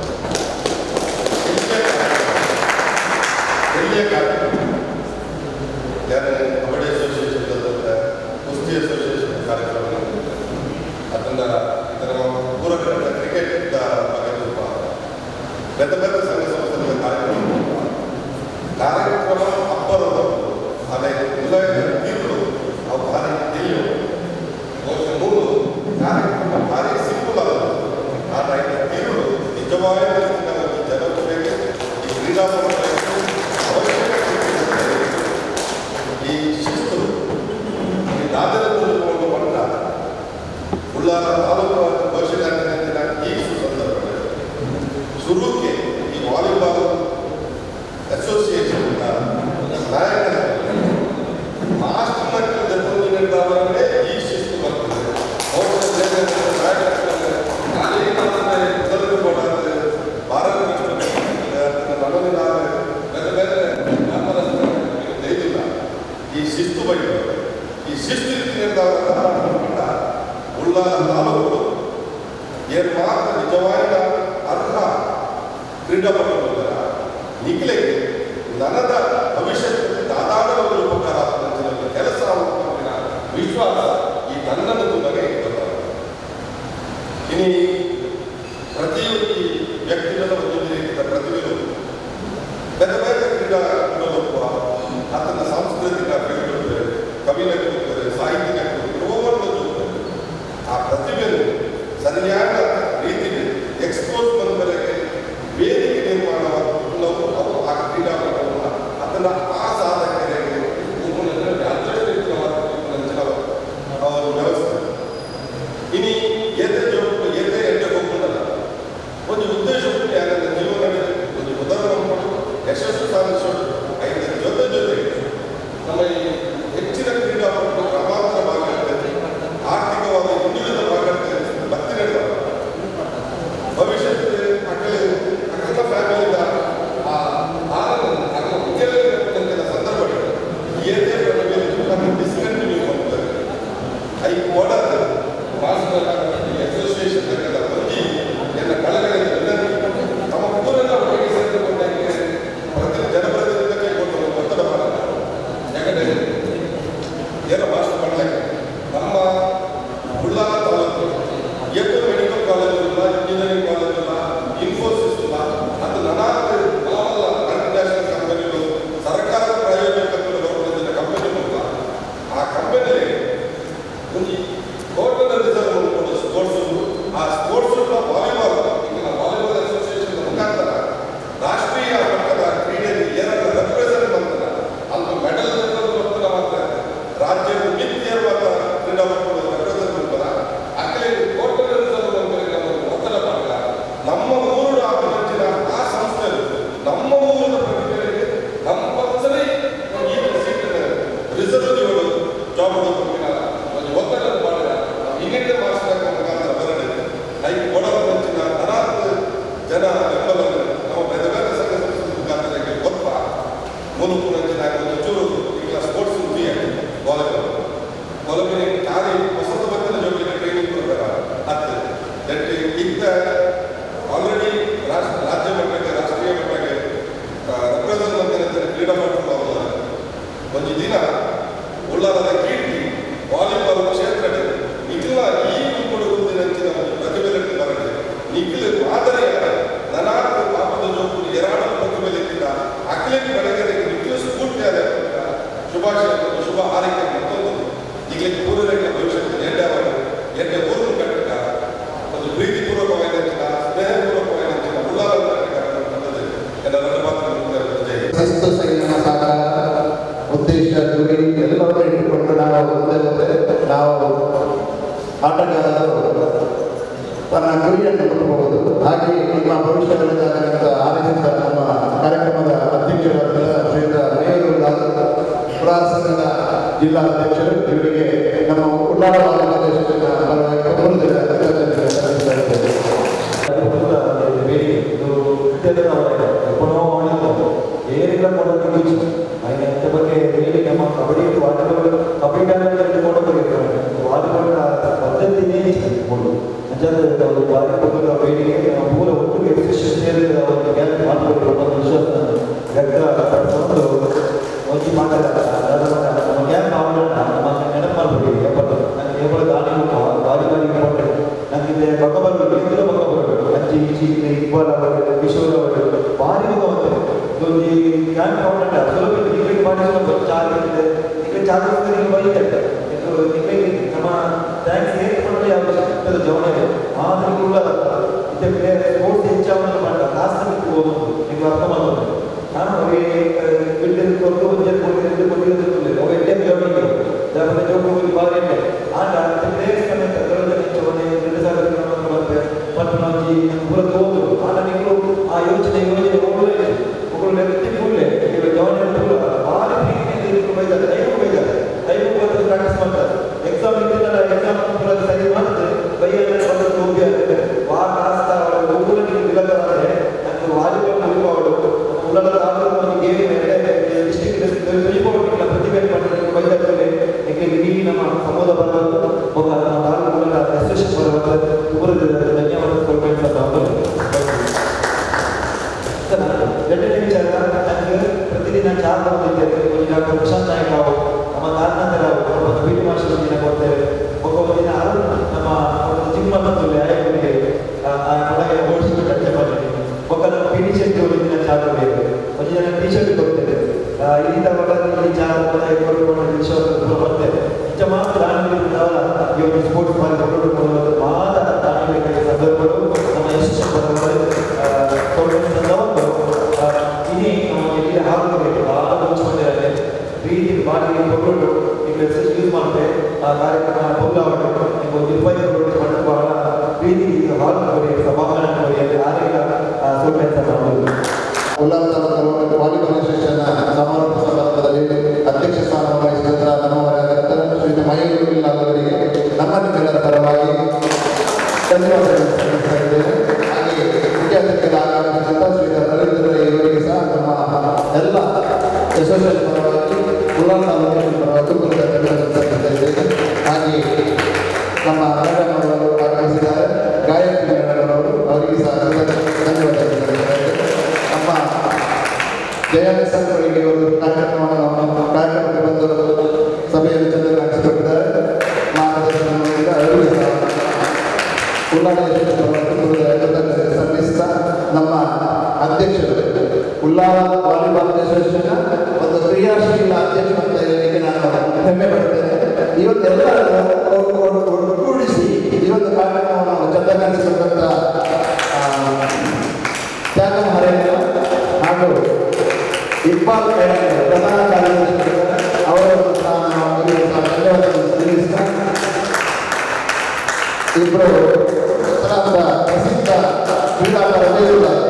ಒಳ್ಳೆಯ ಕಾರ್ಯಕ್ರಮ ಯಾರು ಕಬಡ್ಡಿ ಅಸೋಸಿಯೇಷನ್ ಕುಸ್ತಿ ಅಸೋಸಿಯೇಷನ್ ಕಾರ್ಯಕ್ರಮ ಅದನ್ನ ಇದರ ಪೂರಕ ಕ್ರಿಕೆಟ್ ಬಗ್ಗೆ ಸ್ವಲ್ಪ ಬೇರೆ ಬೇರೆ ಸಂಘ ಸಂಸ್ಥೆಗಳ ಕಾರ್ಯಕ್ರಮ ಕಾರ್ಯಕ್ರಮ ಹಬ್ಬರದು ಅದೇ ಮುಲಾಯ ತೀರ್ಪು ಅವು ಭಾರಿ ಎಲ್ಲಿಯೋ ಮೂರು ಕಾರ್ಯಕ್ರಮ ಭಾರಿ ಸಿಂಪಲ್ ಆಗೋದು ಆದರೆ ತೀರ್ಪು ನಿಜವಾದ ಜನಪ್ರಿಯತೆ ಈ ಕ್ರೀಡಾಪಟು ಅವಶ್ಯಕತೆ ಈ ಶಿಸ್ತು ಈ ದಾದರ ಒಂದು ಮಟ್ಟ ಉಳ್ಳಾಲ ತಾಲೂಕು ವರ್ಷಗಾಂತಿನ ಈ ಸಂದರ್ಭದಲ್ಲಿ ಶುರುಕ್ಕೆ ಈ ವಾಲಿಬಾಲ್ ಅಸೋಸಿಯೇಷನ್ ನಾಯಕರ ಮಾಸ್ಟರ್ ಮಟ್ಟದ ನಿರ್ಧಾರಗಳೇ ಈ ಶಿಸ್ತು ಬರ್ತದೆ. ಭಾರತ ಬೇರೆ ಬೇರೆ ವ್ಯಾಪಾರ ಈ ಶಿಸ್ತು ಬಗ್ಗೆ ಈ ಶಿಸ್ತು ನಿರ್ಧಾರ ಉಳ್ಳಾಲ ತಾಲೂಕು ಏನು ಮಾತ್ರ ನಿಜವಾದ ಅರ್ಹ ಕ್ರೀಡಾಪಟುಗಳ ನಿಖಿಲೆಗೆ ನನದ ಭವಿಷ್ಯದಲ್ಲಿ ದಾದಾಡಲು ಉಪಕಾರ ಆಗ್ತದೆ ಕೆಲಸ ಆಗುತ್ತಿನ ವಿಶ್ವಾಸ ಈ ನನ್ನನ್ನು ತುಂಬನೇ ಗೊತ್ತಾಗುತ್ತೆ. ಇನ್ನು ಪ್ರತಿಯೊಂದು ವ್ಯಕ್ತಿಗಳ ಒಂದು ರೀತಿಯ ಪ್ರತಿಭೆಗಳು ಬೇರೆ ಬೇರೆ ಕ್ರೀಡಾಪಟುತ್ವ ಆತನ ಸಾಂಸ್ಕೃತಿಕ ಬೆಳೆಗಳು ಕವಿನಕ್ಕೆ ಸಾಹಿತ್ಯಕ್ಕೆ ರೋಮನ್ನು ಆ ಪ್ರತಿಭೆಯನ್ನು ಸರಿಯಾದ ರೀತಿಯಲ್ಲಿ ಎಕ್ಸ್ಪೋಸ್ ಬಂದವರೆಗೆ ವೇದಿಕೆ ನಿರ್ಮಾಣವಾಗುವುದು ಅವು ಆ ಕ್ರೀಡಾಪಟುಗಳ ಅದನ್ನ ಆ ಸಾಧಕರಿಗೆ ಅವರ ವ್ಯವಸ್ಥೆ ಇನ್ನು ಏತೆ ಜೋಗ ಏತೆ ಎಂಟೆ ಹೋಗ್ಕೊಂಡಲ್ಲ ಒಂದು ಉದ್ದೇಶ ಯಾಕಂದ್ರೆ ಜೀವನ ಒಂದು ಉದಾಹರಣೆ ಯಶಸ್ಸು ಸಾಧಿಸೋದು ಐದರ ಜೊತೆ ಜೊತೆಗೆ ನಮ್ಮ ಈ ಹೆಚ್ಚಿನ ಕ್ರೀಡಾಪಟುಗಳು ಗ್ರಾಮಾಂತರ ಭಾಗಕ್ಕೆ ಆರ್ಥಿಕವಾದ ಹಿಂದುಳಿದ ಭಾಗಕ್ಕೆ ಭಕ್ತಿ ನಡೆದ ಭವಿಷ್ಯದಲ್ಲಿ ಮಕ್ಕಳು ಮಕ್ಕಳ ಫ್ಯಾಮಿಲಿಯಿಂದ ಆ ಸಂದರ್ಭಗಳು ಏನೇ ಡಿಸ್ಕಂಟಿನ್ಯೂ ಮಾಡ್ತಾರೆ ಐ ಓಡರ್ ಅಸೋಸಿಯೇಷನ್ ಬಂದು ಎಲ್ಲ ಕಳೆಗಳಿಂದ ತಮ್ಮ ಊರನ್ನ ಒಳಗೆ ಸೇರಿಕೊಂಡಾಗ ಪ್ರತಿ ಜನಪ್ರತಿನಿಧಿಗೆ ಕೊಟ್ಟು ಒತ್ತಡ ಮಾಡಲ್ಲ ಯಾಕಂದ್ರೆ ಏನೋ ಭಾಷೆ ಮಾಡಲಿಕ್ಕೆ ನಮ್ಮ ಉಳ್ಳಾಲ ತಾಲೂಕು ಎಷ್ಟು ಮೆಡಿಕಲ್ ಕಾಲೇಜ್ ಇಲ್ಲ ಇಂಜಿನಿಯರಿಂಗ್ ಕಾಲೇಜ್ ಇಲ್ಲ ಇನ್ಫೋಸಿಸ್ ಇಲ್ಲ ಅದು ನಾನಾಲ್ಕು ನಾವಲ್ಲ ಮಲ್ಟಿನ್ಯಾಷನಲ್ ಕಂಪನಿಗಳು ಸರ್ಕಾರ ಪ್ರಾಯೋಜಕತ್ವದ ಗೌರವದಿಂದ ಕಂಪನಿಗಳು ಇಲ್ಲ. ಆ ಕಂಪನಿಯಲ್ಲಿ ಒಂದು ಟೋಟಲ್ ರಿಸರ್ವ್ ಒಂದು ಸ್ಪೋರ್ಟ್ಸ್ ಆ ಸ್ಪೋರ್ಟ್ಸ್ ವಾಲಿಬಾಲ್ ಈಗ ವಾಲಿಬಾಲ್ ಅಸೋಸಿಯೇಷನ್ ಮುಖಾಂತರ ರಾಷ್ಟ್ರೀಯ ಮಟ್ಟದ ಕ್ರೀಡೆಯಲ್ಲಿ ಎರಡು ರೆಪ್ರೆಸೆಂಟ್ ಮಾಡ್ತಾರೆ ಅಲ್ಲಿ ಮೆಡಲ್ ಬರ್ತಾರೆ ಮಾತ್ರ ರಾಜ್ಯದ ಮಿತಿಯರ್ವಾದ ಕ್ರೀಡಾಪಟುಗಳು ರೆಪ್ರೆಸೆಂಟ್ ಮಾಡ್ತಾರೆ ಅಕ್ಕಲೆ ಟೋಟಲ್ ರಿಸರ್ವ್ ಒತ್ತಡ ಮಾಡಲ್ಲ ನಮ್ಮ ಊರು ಅಭಿವೃದ್ಧಿನ ಆ ಸಂಸ್ಥೆಗಳು ನಮ್ಮ ಊರಿನ ಪ್ರತಿಭೆಗಳಿಗೆ ಕಂಪಲ್ಸರಿ ಈ ಸೀಟಿನ ರಿಸರ್ವ್ ಜಾಬ್ ಒಂದು ಒತ್ತಡ ಮಾಡಿದ ಇನ್ನಿಂದ ಮಾರ್ಕ್ಸ್ ಮುಖಾಂತರ ಬರಲಿದೆ ಐ ಕೊಡವ ಹೆಚ್ಚಿನ ಅನಾಥ ಜನ ಬೆಂಬಲವನ್ನು ನಮ್ಮ ಬೇರೆ ಬೇರೆ ಸಂಘ ಸಂಸ್ಥೆ ಮುಖಾಂತರ ಗೊತ್ತ ಮೂಲಕ ಹೆಚ್ಚಿನ ಒಂದು ಚೂರು ಈಗ ಸ್ಪೋರ್ಟ್ಸ್ ಉದ್ದಿಯ ವಾಲಿಬಾಲ್ ವಾಲಿಬಾಲ್ ಕಾರ್ಯ ಹೊಸದ ಬಗ್ಗೆ ಜೊತೆಗೆ ಟ್ರೈನಿಂಗ್ ಕೊಡ್ತಾರೆ ಹತ್ತು ದಟ್ ಈಗ ಆಲ್ರೆಡಿ ರಾಷ್ಟ್ರ ರಾಜ್ಯ ಮಟ್ಟಕ್ಕೆ ರಾಷ್ಟ್ರೀಯ ಮಟ್ಟಕ್ಕೆ ರೆಪ್ರೆಸೆಂಟ್ ಮಾಡ್ತಾರೆ ಕ್ರೀಡಾಪಟುಗಳು ಒಂದು ದಿನ ಉಳ್ಳಾಲದ ಕೀರ್ತಿ ವಾಲಿಬಾಲ್ ಕ್ಷೇತ್ರದಲ್ಲಿ ನಿಖಿಲ ಈ ಕೊಡುವುದಿನಂಚಿನ ಒಂದು ಪ್ರತಿಭೆಗಳಿಗೆ ಬರಲಿದೆ ನಿಖಿಲ ಮಾದರಿಯ ನನಾರ್ಥ ಪಾಪದ ಜೋಪು ಎರಡು ಪ್ರತಿಭೆಗಳಿಂದ ಅಖಿಲೇಟ್ ಬೆಳಗರಿಗೆ ನಿಖಿಲ ಸ್ಫೂರ್ತಿಯಾದ ಶುಭಾಶಯ ಶುಭ ಹಾರೈಕೆ ಮತ್ತೊಂದು ಈಗಲೇ ಪೂರ್ವರೇಖೆ ಭವಿಷ್ಯಕ್ಕೆ ನೆಡ್ಡವರು ಎಡ್ಡೆ ಊರನ್ನು ಕಟ್ಟಕ ಒಂದು ಪ್ರೀತಿಪೂರ್ವಕವಾದ ಸ್ನೇಹಪೂರ್ವಕವಾದ ಉಳ್ಳಾಲ ಎಲ್ಲರ ಮಾತ್ರ ಶಿಸ್ತು ಸಂಯಮ ಸಾಕಾರ ಉದ್ದೇಶ ಗುರಿ ಎಲ್ಲವನ್ನೂ ಇಟ್ಟುಕೊಂಡು ನಾವು ಮುಂದೆ ಮುಂದೆ ನಾವು ಆಟಗಾರರು ತನ್ನ ಗುರಿಯನ್ನು ಮುಟ್ಟಬಹುದು. ಹಾಗೆ ನಿಮ್ಮ ಭವಿಷ್ಯಗಳಿಂದ ಆರಂಭಿಸಿದ ನಮ್ಮ ಕಾರ್ಯಕ್ರಮದ ಅಧ್ಯಕ್ಷರಾದ ಶ್ರೀಯುತ ನೇರು ಪುರಾಣ ಸಂಘದ ಜಿಲ್ಲಾಧ್ಯಕ್ಷರು ಇವರಿಗೆ ನಮ್ಮ ಉಳ್ಳಾಲ ಪ್ರದೇಶದ ಬಗ್ಗೆ ನಮ್ಮ ಕಬಡ್ಡಿ ವಾಲಿಬಾಲ್ ಕಬಡ್ಡಿ ವಾಲಿಬಾಲ್ ಪದ್ಧತಿನೇ ನಿಜವಾದ ಒಂದು ಬಾರಿ ಬೇಡಿಕೆ ನಾವು ಮೂಲ ಒಟ್ಟಿಗೆ ಎಕ್ಸಿಬಿಷನ್ ಸೇರಿದ ಒಂದು ಗ್ಯಾಪ್ ಮಾಡ್ಕೊಳ್ಬೇಕು ಅನ್ನೋ ವಿಶ್ವಾಸ ವ್ಯಕ್ತಪಡಿಸಿಕೊಂಡು ಒಂದು ಮಾತಾಡ ನಮ್ಮ ಗ್ಯಾಪ್ ಮಾಡೋಣ ನಮ್ಮ ನೆನಪು ಮಾಡ್ಬಿಡಿ ಎಪ್ಪತ್ತು ನನಗೆ ಎಪ್ಪಳು ಗಾಡಿ ಬಾರಿ ಬಾರಿ ಇಂಪಾರ್ಟೆಂಟ್ ನನಗೆ ಪಕ್ಕ ಬರಬೇಕು ಎಂದಿರೋ ಪಕ್ಕ ಬರಬೇಕು ಅಜ್ಜಿ ಇಜ್ಜಿ ಇಬ್ಬರ ಕಿಶೋರ್ ಅವರು ಭಾರಿ ಹೋಗುವಂತೆ ಒಂದು ಗ್ಯಾಪ್ ಮಾಡೋಣ ಸ್ವಲ್ಪ ನಿಮಗೆ ಮಾಡಿದ್ರೆ ಚಾರ್ಜ್ ಇದೆ ನಿಮಗೆ ಚಾರ್ಜ್ ನೀವು ಬೈತಾರೆ ನಿಮಗೆ ನಮ್ಮ ಟ್ಯಾಕ್ಸ್ ಹೇಗೆ ಮಾಡಲಿ ಅವಶ್ಯಕತೆ ಜವನ ಆದರೂ ಕೂಡ ಇದಕ್ಕೆ ಸ್ಪೋರ್ಟ್ಸ್ ಹೆಚ್ಚಾವನ್ನು ಮಾಡ ಕಾಸ್ಮಿಕ್ ಹೋಗೋದು ನೀವು ಅರ್ಥ ಮಾಡೋದು ನಾನು ಅವರಿಗೆ ಬಿಲ್ಡಿಂಗ್ ಕೊಟ್ಟು ಒಂದು ಕೊಟ್ಟಿದ್ದು ಕೊಟ್ಟಿದ್ದು ಅವ ಎಡ್ಡೆ ಜವನಿಗೆ ಜಾಗದ ಜೋಗ ಬಾರಿ ಎಡ್ಡೆ ಆಗ ಪ್ಲೇಸ್ ಸಮೇತ ದೊಡ್ಡ ಜವನೆ ಎರಡು ಸಾವಿರದ ಮತ್ತೆ ಪಟ್ಟಣಜಿ ಪೂರ ಹೋದ್ರು ಆಗ ನೀವು ಆ ಯೋಚನೆ ಯೋಜನೆ ಹೋಗಲೇ ಒಬ್ಬರು ವ್ಯಕ್ತಿ ಕೂಡಲೇ ಜವನ ಪೂರ ಭಾರಿ ಪ್ರೀತಿಯಿಂದ ಬೈತಾರೆ ಟೈಮು ಬೈತಾರೆ ಟೈಮು ಬಂದು ಪ್ರಾಕ್ಟೀಸ್ ಮಾಡ್ತಾರೆ ಎಕ್ಸಾಮ್ ಇದ್ದಿಲ್ಲ ಎಕ್ಸಾಮ್ ಪೂರ ಸರಿ ಮಾಡಿದ್ರೆ ಬೈಯಲ್ಲಿ ಬಂದು ಹೋಗಿ ಆ ಕಾಸ್ತ ಒಬ್ಬರು ನೀವು ವಿಲಕರಾದರೆ ನನಗೆ ವಾಲಿಬಾಲ್ ಉಳಿಬಾರ್ದು ಉಳ್ಳದ ಆದರೂ ಒಂದು ಗೇಮ್ ಡಿಸ್ಟಿಕ್ ಉಳಿಬೋದಿಲ್ಲ ಪ್ರತಿಭೆ ಮಾಡಿದ್ರೆ ಬೈದಾಗಲೇ ಏಕೆ ಇಡೀ ನಮ್ಮ ಸಮುದಾಯ ಬರೋದು ಒಬ್ಬ ತಾಲೂಕುಗಳ ಅಸೋಸಿಯೇಷನ್ ಬರುವಂಥ ಊರದ ಧನ್ಯವಾದ ಕೊಡ್ಬೇಕು ಎರಡನೇ ವಿಚಾರ ನನಗೆ ಪ್ರತಿದಿನ ಚಾ ಬಂದಿದ್ದೇವೆ ಒಂದು ಡಾಕ್ಟರ್ ಪ್ರಶಾಂತ್ ನಾಯಕ್ ಅವರು ನಮ್ಮ ತಾರನಂತರ ಅವರು ಪಿ ಟಿ ಮಾಸ್ಟರ್ ದಿನ ಕೊಡ್ತೇವೆ ಒಬ್ಬ ದಿನ ಅವರು ನಮ್ಮ ಒಂದು ಜಿಮ್ ಮತ್ತು ವ್ಯಾಯಾಮಗಳಿಗೆ ಒಳಗೆ ಓಡಿಸಿಬಿಟ್ಟು ಚರ್ಚೆ ಮಾಡಿದ್ದೀವಿ ಒಬ್ಬ ನಮ್ಮ ಪಿ ಟಿ ಶೆಟ್ಟಿ ಒಂದು ದಿನ ಚಾ ಕೊಡಬೇಕು ಒಂದು ಜನ ಟಿ ಶರ್ಟ್ ಕೊಡ್ತೇವೆ ಇಲ್ಲಿಂದ ಒಳಗೆ ಚಾ ಕೊಡ್ಕೊಂಡು ವಿಶ್ವಾಸ ಬರ್ತೇವೆ ನಿಜ ಮಾತ್ರ ದಾನವೀರ ಈ ಒಂದು ಸ್ಪೋರ್ಟ್ಸ್ ಮಾಡಿ ಕೊಂಡುಕೊಳ್ಳುವುದು ಮಾತ್ರ ದಾನವೀರ ಸಂದರ್ಭಗಳು ನಮ್ಮ ಇಡೀ ನಮ್ಮ ಎಲ್ಲಿ ಹಾಕಬೇಕು ಭಾಳ ಮುಚ್ಚಿಕೊಂಡಿದ್ದಾರೆ ಪ್ರೀತಿ ಬಾಡಿಗೆ ಕೊಟ್ಟು ಈಗ ಯೂಸ್ ಮಾಡ್ತೇವೆ ಆ ಕಾರ್ಯಕ್ರಮ ಬದಲಾವಣೆ ನೀವು ಒಂದು ರೂಪಾಯಿ ಕೊಟ್ಟು ಮಾಡಿ ಬಹಳ ಪ್ರೀತಿ ಈಗ ಹಾಲು ಕೊಡಿ ಸಭಾಂಗಣ ಕೊಡಿ ಅಲ್ಲಿ ಆರೋಗ್ಯ ಸೌಕರ್ಯ ಮಾಡೋದು ಉಲ್ಲಾಸ ವಾಲಿಬಾಲ್ ಅಸೋಸಿಯೇಷನ್ನ ಸಮಾರೋಪ ಸಮಾರಂಭದಲ್ಲಿ ಅಧ್ಯಕ್ಷ ಸ್ಥಾನ ವಹಿಸಿದಂಥ ನಮ್ಮವರಾದಂಥ ಶ್ರೀ ಮಹೇಂದ್ರ ಅವರಿಗೆ ನಮ್ಮ ನಿಮ್ಮೆಲ್ಲರ ಪರವಾಗಿ ಧನ್ಯವಾದಗಳು ಸಲ್ಲಿಸ್ತಾ ಇದ್ದೇವೆ. ಹಾಗೆ ಮುಖ್ಯ ಅತಿಥಿಗಳಾಗಿ ಆಗಮಿಸಿದಂಥ ಶ್ರೀ ರವೀಂದ್ರ ಇವರಿಗೆ ಸಹ ನಮ್ಮ ಎಲ್ಲ ಅಸೋಸಿಯೇಷನ್ ಪರವಾಗಿ ಉಲ್ಲಾಸ ಪರವಾಗಿ ಧನ್ಯವಾದಗಳು ಸಲ್ಲಿಸ್ತಾ ಇದ್ದೇವೆ. ಹಾಗೆ ನಮ್ಮ ಮೇಡಮ್ ಅವರು ಆಗಮಿಸಿದ್ದಾರೆ, ಗಾಯತ್ರಿ ಮೇಡಮ್ ಅವರು ಅವರಿಗೆ ಸಹ ಧನ್ಯವಾದಗಳು ಸಲ್ಲಿಸ್ತಾ ಇದ್ದೇವೆ. ನಮ್ಮ ಜಯಂತ್ ಸಂಘಗಳಿಗೆ ಅವರು ಕಾರ್ಯಕ್ರಮವನ್ನು ಕಾರ್ಯಕ್ರಮಕ್ಕೆ ಬಂದು ಸಭೆಯಲ್ಲಿ ಚೆನ್ನಾಗಿ ನಡೆಸಿಕೊಟ್ಟಿದ್ದಾರೆ. ಮಾರ್ಗದರ್ಶನದಿಂದ ಅವರಿಗೆ ಸಹ ಉಲ್ಲಾಸ ಸಲ್ಲಿಸ್ತಾ ನಮ್ಮ ಅಧ್ಯಕ್ಷರು ಉಲ್ಲಾಸ ವಾಲಿಬಾಲ್ ಅಸೋಸಿಯೇಷನ್ ಒಂದು ಕ್ರಿಯಾಶೀಲ ಅಧ್ಯಕ್ಷ ಅಂತ ಹೇಳಲಿಕ್ಕೆ ನಾನು ಹೆಮ್ಮೆ ಪಡ್ತೇನೆ. ಇವತ್ತೆಲ್ಲ ಒಟ್ಟುಗೂಡಿಸಿ ಈ ಒಂದು ಕಾರ್ಯಕ್ರಮವನ್ನು ಚೆನ್ನಾಗಿ ನಡೆಸಿಕೊಂಡಂಥ ತ್ಯಾಗಂ ಹರೇಂದ್ರ ಹಾಗೂ ಇಕ್ಬಾಲ್ ಪ್ರಧಾನ ಕಾರ್ಯದರ್ಶಿ ಅವರನ್ನು ನಾನು ಧನ್ಯವಾದಗಳು ಸಲ್ಲಿಸ್ತಾ ಇಬ್ಬರು ಪ್ರಸಿದ್ಧ ಕ್ರೀಡಾಪಟು